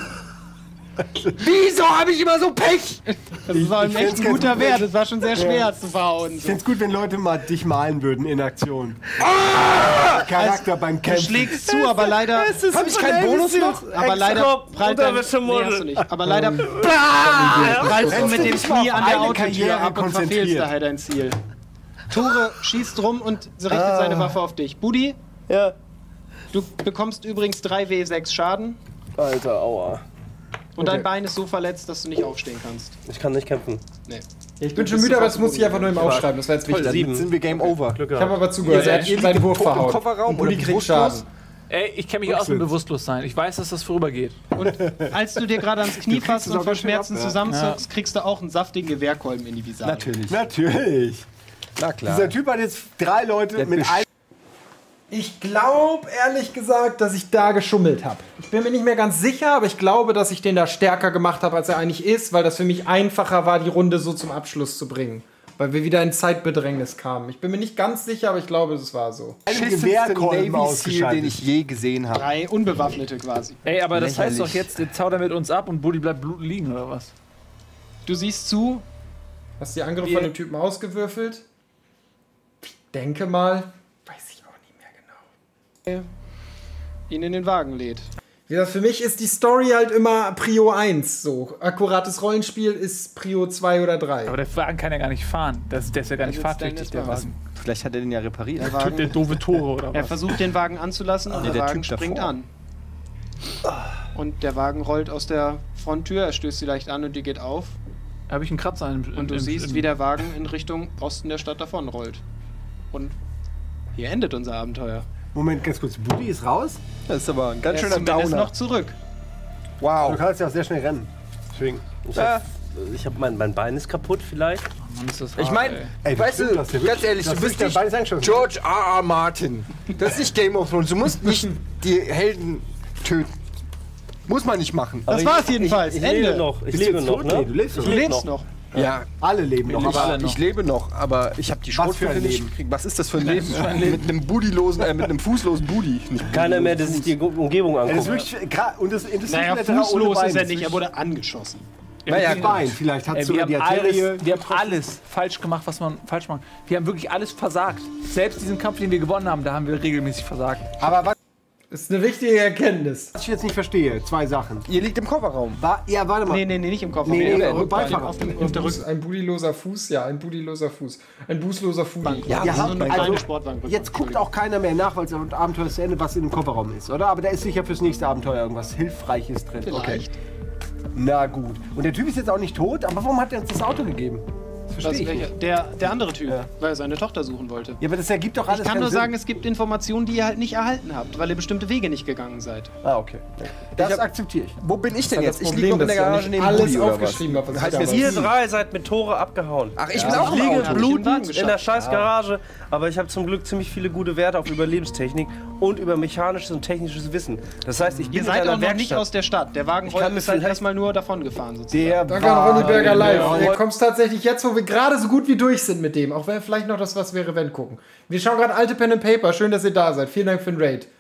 Wieso habe ich immer so Pech? Das war ich ein echt find's ein ganz guter gut. Wert. Das war schon sehr schwer zu verhauen. Ich So. finde es gut, wenn Leute mal dich malen würden in Aktion. Charakter beim Du Kämpfen. schlägst zu, aber leider. Habe ich keinen Bonus noch? Aber leider prallt dein, nee, hast du nicht. Aber leider prallst du mit dem Knie an der eine Autotür Karriere ab und verfehlst konzentriert. daher dein Ziel. Tore schießt rum und sie richtet seine Waffe auf dich. Budi, ja. du bekommst übrigens drei W sechs Schaden Alter, aua. und dein Bein ist so verletzt, dass du nicht aufstehen kannst. Ich kann nicht kämpfen. Nee. Ja, ich bin schon müde, aber das muss ich einfach nur im Aufschreiben. Das war jetzt wichtig. sieben. Jetzt sind wir Game Over. Glück Ich habe gehabt. aber zugehört. Er hat ihr seinen liegt Wurf im verhauen. Kofferraum Und Budi oder kriegt bewusstlos? Schaden. Ey, ich kenne mich aus mit Bewusstlosein. Ich weiß, dass das vorübergeht. Und als du dir gerade ans Knie fasst es und auch vor ganz schön ab, Schmerzen ja. zusammenzuckst, kriegst du auch einen saftigen Gewehrkolben in die Visage. Natürlich. Natürlich. Na klar. Dieser Typ hat jetzt drei Leute Der mit Bisch. einem. Ich glaube ehrlich gesagt, dass ich da geschummelt habe. Ich bin mir nicht mehr ganz sicher, aber ich glaube, dass ich den da stärker gemacht habe, als er eigentlich ist, weil das für mich einfacher war, die Runde so zum Abschluss zu bringen. Weil wir wieder in Zeitbedrängnis kamen. Ich bin mir nicht ganz sicher, aber ich glaube, es war so. einem Beschissenste Gewehrkolben Navy Seal, ausgeschaltet. den ich je gesehen habe. Drei Unbewaffnete quasi. Ey, aber das heißt Lächerlich. doch jetzt, jetzt haut er mit uns ab und Buddy bleibt bluten liegen, oder was? Du siehst zu, Hast du die Angriffe Wir- von dem Typen ausgewürfelt? Ich denke mal. Weiß ich auch nicht mehr genau. ihn in den Wagen lädt. Wie gesagt, für mich ist die Story halt immer Prio eins. So. Akkurates Rollenspiel ist Prio zwei oder drei. Aber der Wagen kann ja gar nicht fahren. Das, der ist ja gar nicht sitzt dann fahrtüchtig, der erstmal Wagen. Vielleicht hat er den ja repariert. Der Wagen, Der doofe Tore oder er was? versucht den Wagen anzulassen und Nee, der, der Wagen Typ springt davor. an. Und der Wagen rollt aus der Fronttür, er stößt sie leicht an und die geht auf. Habe ich einen Kratzer im, im, Und du im, siehst, im, wie der Wagen in Richtung Osten der Stadt davonrollt. Und hier endet unser Abenteuer. Moment, ganz kurz. Buddy ist raus. Das ist aber ein ganz Er ist schöner zumindest Downer. noch zurück. Du Wow. kannst ja auch sehr schnell rennen. Deswegen. Ich Ja. hab, ich hab mein, mein Bein ist kaputt vielleicht. Mann, ist das Ich hart, meine, ey. Ey, weißt stimmt, du, das ist ja ganz wirklich- ehrlich, das du ist bist der nicht Bein ist angeschossen. George R. R. Martin. Das ist nicht Game of Thrones. Du musst nicht die Helden töten. Muss man nicht machen. Das Aber war's ich- jedenfalls. Ich, ich Ende. lebe noch. Ich Bist lebe du noch, tot? ne? Nee, du lebst ich noch. Du lebe lebst noch. noch. Ja, Alle leben noch. ich, Aber ich lebe noch, aber ich habe die Was für Schrotflinte ein nicht Leben? gekriegt. Was ist das für ein Leben? Mit einem Budilosen, äh, mit einem fußlosen Budi. Nicht Keiner mehr, der Fuß. sich die Umgebung Ey, das ist anguckt. wirklich gra- und das interessiert Naja, mich ohne fußlos Bein. ist er Das nicht, er wirklich- wurde angeschossen. Naja, Mit Bein. Vielleicht hat Ey, wir, sogar die haben Arterie. alles, wir haben alles falsch gemacht, was man falsch macht. Wir haben wirklich alles versagt. Selbst diesen Kampf, den wir gewonnen haben, da haben wir regelmäßig versagt. Aber was Das ist eine wichtige Erkenntnis. ich jetzt nicht verstehe, zwei Sachen. Ihr liegt im Kofferraum. War, ja, warte mal. Nee, nee, nee, nicht im Kopf. Nee, nee, auf, nee, der Beifahrer. Rückbank, auf, dem, auf der Buß, Rückbank. ein budiloser Fuß, ja, ein budiloser Fuß. Ein bußloser Fuß. Ja, Ja, so eine also, kleine Sportwagen. Jetzt guckt auch keiner mehr nach, weil das Abenteuer ist zu Ende, was in dem Kofferraum ist, oder? Aber da ist sicher fürs nächste Abenteuer irgendwas Hilfreiches drin. Vielleicht. Na gut. Und der Typ ist jetzt auch nicht tot, aber warum hat er uns das Auto gegeben? Das Was, verstehe ich welcher? nicht. Der, der andere Typ, Ja. weil er seine Tochter suchen wollte. Ja, aber das ergibt doch alles Ich kann keinen nur Sinn. sagen, es gibt Informationen, die ihr halt nicht erhalten habt, weil ihr bestimmte Wege nicht gegangen seid. Ah, okay. Das akzeptiere ich. Wo bin ich denn Das jetzt? Ich Problem, liege noch in dass der ich ja Garage nicht neben alles Budi oder was? aufgeschrieben habe, was ich Heißt da jetzt war. Ihr ihr drei seid mit Tore abgehauen. Ach, ich bin Ich auch im liege Auto. Hab ich in den Wagen blutend in der geschafft. scheiß Garage, aber ich habe zum Glück ziemlich viele gute Werte auf Überlebenstechnik und über mechanisches und technisches Wissen. Das heißt, ich bin Ihr in seid einer auch noch nicht Werkstatt. aus der Stadt. Der Wagen Ich kann rollt mir ist halt vielleicht- erstmal nur davon gefahren sozusagen. Der Danke an Ronny Berger live. der- Der kommt tatsächlich jetzt, wo wir gerade so gut wie durch sind mit dem. Auch wenn wir vielleicht noch das Was wäre wenn gucken. Wir schauen gerade alte Pen and Paper. Schön, dass ihr da seid. Vielen Dank für den Raid.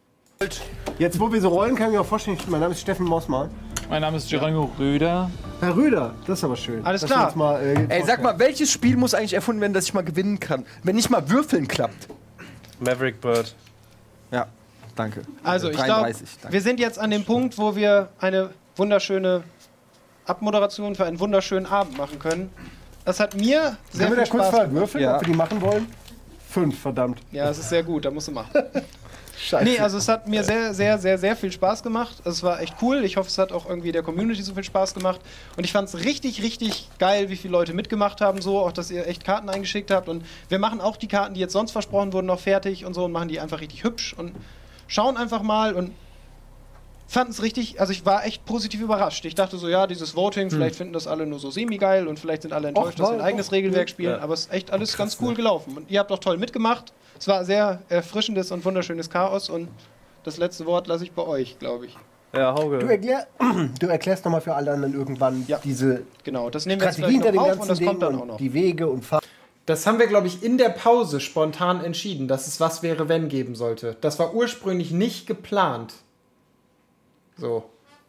Jetzt, wo wir so rollen, kann ich mir auch vorstellen, mein Name ist Steffen Mossmann. Mein Name ist Geronimo Röder. Herr Röder, das ist aber schön. Alles Dass klar. wir uns Mal, äh, Ey, sag mal, welches Spiel muss eigentlich erfunden werden, dass ich mal gewinnen kann? Wenn nicht mal Würfeln klappt. Maverick Bird. Ja, danke. Also, ich glaube, dreiunddreißig, danke. wir sind jetzt an dem Punkt, wo wir eine wunderschöne Abmoderation für einen wunderschönen Abend machen können. Das hat mir sehr Können wir viel da kurz Spaß mal gemacht. würfeln, Ja. ob wir die machen wollen? Fünf, verdammt. Ja, es ist sehr gut, da musst du machen. Scheiße. Nee, also es hat mir sehr, sehr, sehr, sehr viel Spaß gemacht. Es war echt cool. Ich hoffe, es hat auch irgendwie der Community so viel Spaß gemacht. Und ich fand es richtig, richtig geil, wie viele Leute mitgemacht haben. So, auch, dass ihr echt Karten eingeschickt habt. Und wir machen auch die Karten, die jetzt sonst versprochen wurden, noch fertig und so und machen die einfach richtig hübsch und schauen einfach mal und fanden es richtig, also ich war echt positiv überrascht. Ich dachte so, ja, dieses Voting, vielleicht finden das alle nur so semi-geil und vielleicht sind alle enttäuscht, Och, dass sie ein war- eigenes Regelwerk spielen, Ja. aber es ist echt alles ganz cool gelaufen. Und ihr habt auch toll mitgemacht. Es war sehr erfrischendes und wunderschönes Chaos und das letzte Wort lasse ich bei euch, glaube ich. Ja, Du, Hauge. erklär, du erklärst nochmal für alle anderen irgendwann Ja. diese Genau, das nehmen wir jetzt Strategie vielleicht hinter noch dem auf und ganzen das Ding kommt dann auch und noch. die Wege und Fahr Das haben wir, glaube ich, in der Pause spontan entschieden, dass es Was wäre wenn geben sollte. Das war ursprünglich nicht geplant. So.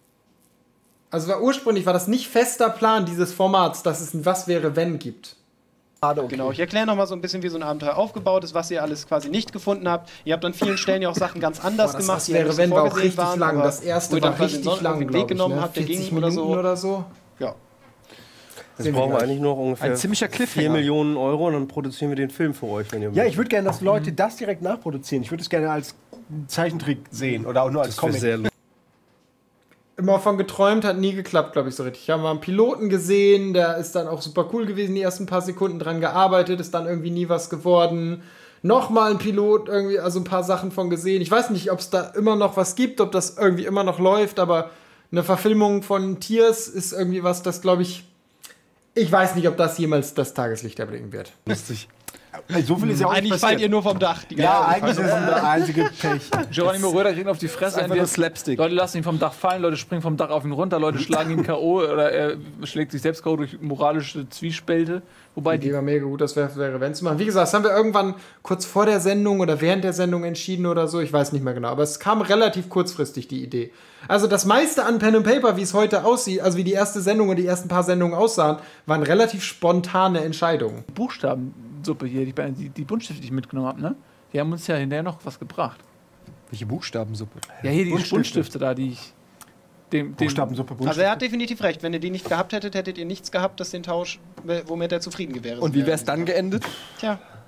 Also war ursprünglich war das nicht fester Plan dieses Formats, dass es ein Was wäre wenn gibt. Genau, ich erkläre nochmal so ein bisschen, wie so ein Abenteuer aufgebaut ist, was ihr alles quasi nicht gefunden habt. Ihr habt an vielen Stellen ja auch Sachen ganz anders Boah, das gemacht, Was die wäre nicht wenn war auch vorgesehen richtig waren, lang. aber Das wo erste ihr dann war quasi richtig einen lang, Weg glaube ich. genommen Ne? habt, der vierzig ging oder Minuten so. oder so. Ja. Jetzt brauchen wir eigentlich noch ungefähr Ein ziemlicher vier Cliffhanger. Millionen Euro und dann produzieren wir den Film für euch, wenn ihr Ja, ich würde gerne, dass Leute das direkt nachproduzieren. Ich würde es gerne als Zeichentrick sehen oder auch nur als Das wäre Comic. sehr lustig. Immer von geträumt, hat nie geklappt, glaube ich, so richtig. Ich habe mal einen Piloten gesehen, der ist dann auch super cool gewesen, die ersten paar Sekunden dran gearbeitet, ist dann irgendwie nie was geworden. Nochmal ein Pilot, irgendwie, also ein paar Sachen von gesehen. Ich weiß nicht, ob es da immer noch was gibt, ob das irgendwie immer noch läuft, aber eine Verfilmung von Tiers ist irgendwie was, das, glaube ich, ich weiß nicht, ob das jemals das Tageslicht erblicken wird. Lustig. So viel ist ja auch nicht Eigentlich fallt passiert. ihr nur vom Dach. Die Ja, ganze eigentlich ist es der einzige Pech. Geronimo Röder kriegt auf die Fresse. Einfach nur Entweder- Slapstick. Leute lassen ihn vom Dach fallen, Leute springen vom Dach auf ihn runter, Leute schlagen ihn K O oder er schlägt sich selbst K O durch moralische Zwiespälte. Wobei Die die war mega gut, das wäre wäre wenn zu machen. Wie gesagt, das haben wir irgendwann kurz vor der Sendung oder während der Sendung entschieden oder so. Ich weiß nicht mehr genau. Aber es kam relativ kurzfristig, die Idee. Also das meiste an Pen and Paper, wie es heute aussieht, also wie die erste Sendung und die ersten paar Sendungen aussahen, waren relativ spontane Entscheidungen. Buchstabensuppe hier, die, die, die Buntstifte, die ich mitgenommen habe, ne? Die haben uns ja hinterher noch was gebracht. Welche Buchstabensuppe? Ja, hier die Buntstifte. Buntstifte da, die ich. Dem, dem, Buchstabensuppe, Also Buchstaben. er hat definitiv recht. Wenn ihr die nicht gehabt hättet, hättet ihr nichts gehabt, das den Tausch, womit er zufrieden gewäre. Und wie wäre es dann geendet? Tja,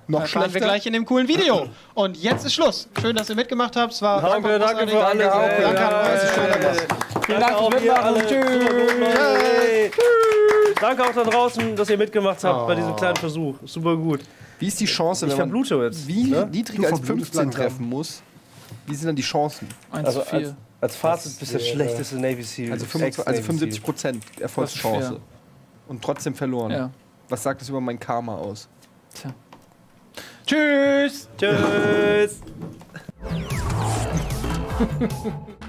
Noch erfahren wir schlechter. gleich in dem coolen Video. Und jetzt ist Schluss. Schön, dass ihr mitgemacht habt. Es war Danke, einfach danke großartig. für alles. ey. Danke, Danke, Vielen Dank auch fürs ihr Mitmachen. alle. Tschüss. Danke auch da draußen, dass ihr mitgemacht habt bei diesem kleinen Versuch. Super gut. Wie ist die Chance, Ich wenn man verblute jetzt. wie ne? niedriger als verblutest fünfzehn langsam. treffen muss? Wie sind dann die Chancen? eins Also zu als, vier. als Fazit bist du der schlechteste Navy Seal. Also, fünfundzwanzig, also Ex-Navy fünfundsiebzig Prozent Erfolgschance. schwer. Und trotzdem verloren. Ja. Was sagt das über mein Karma aus? Tja. Tschüss. Seal. Tschüss.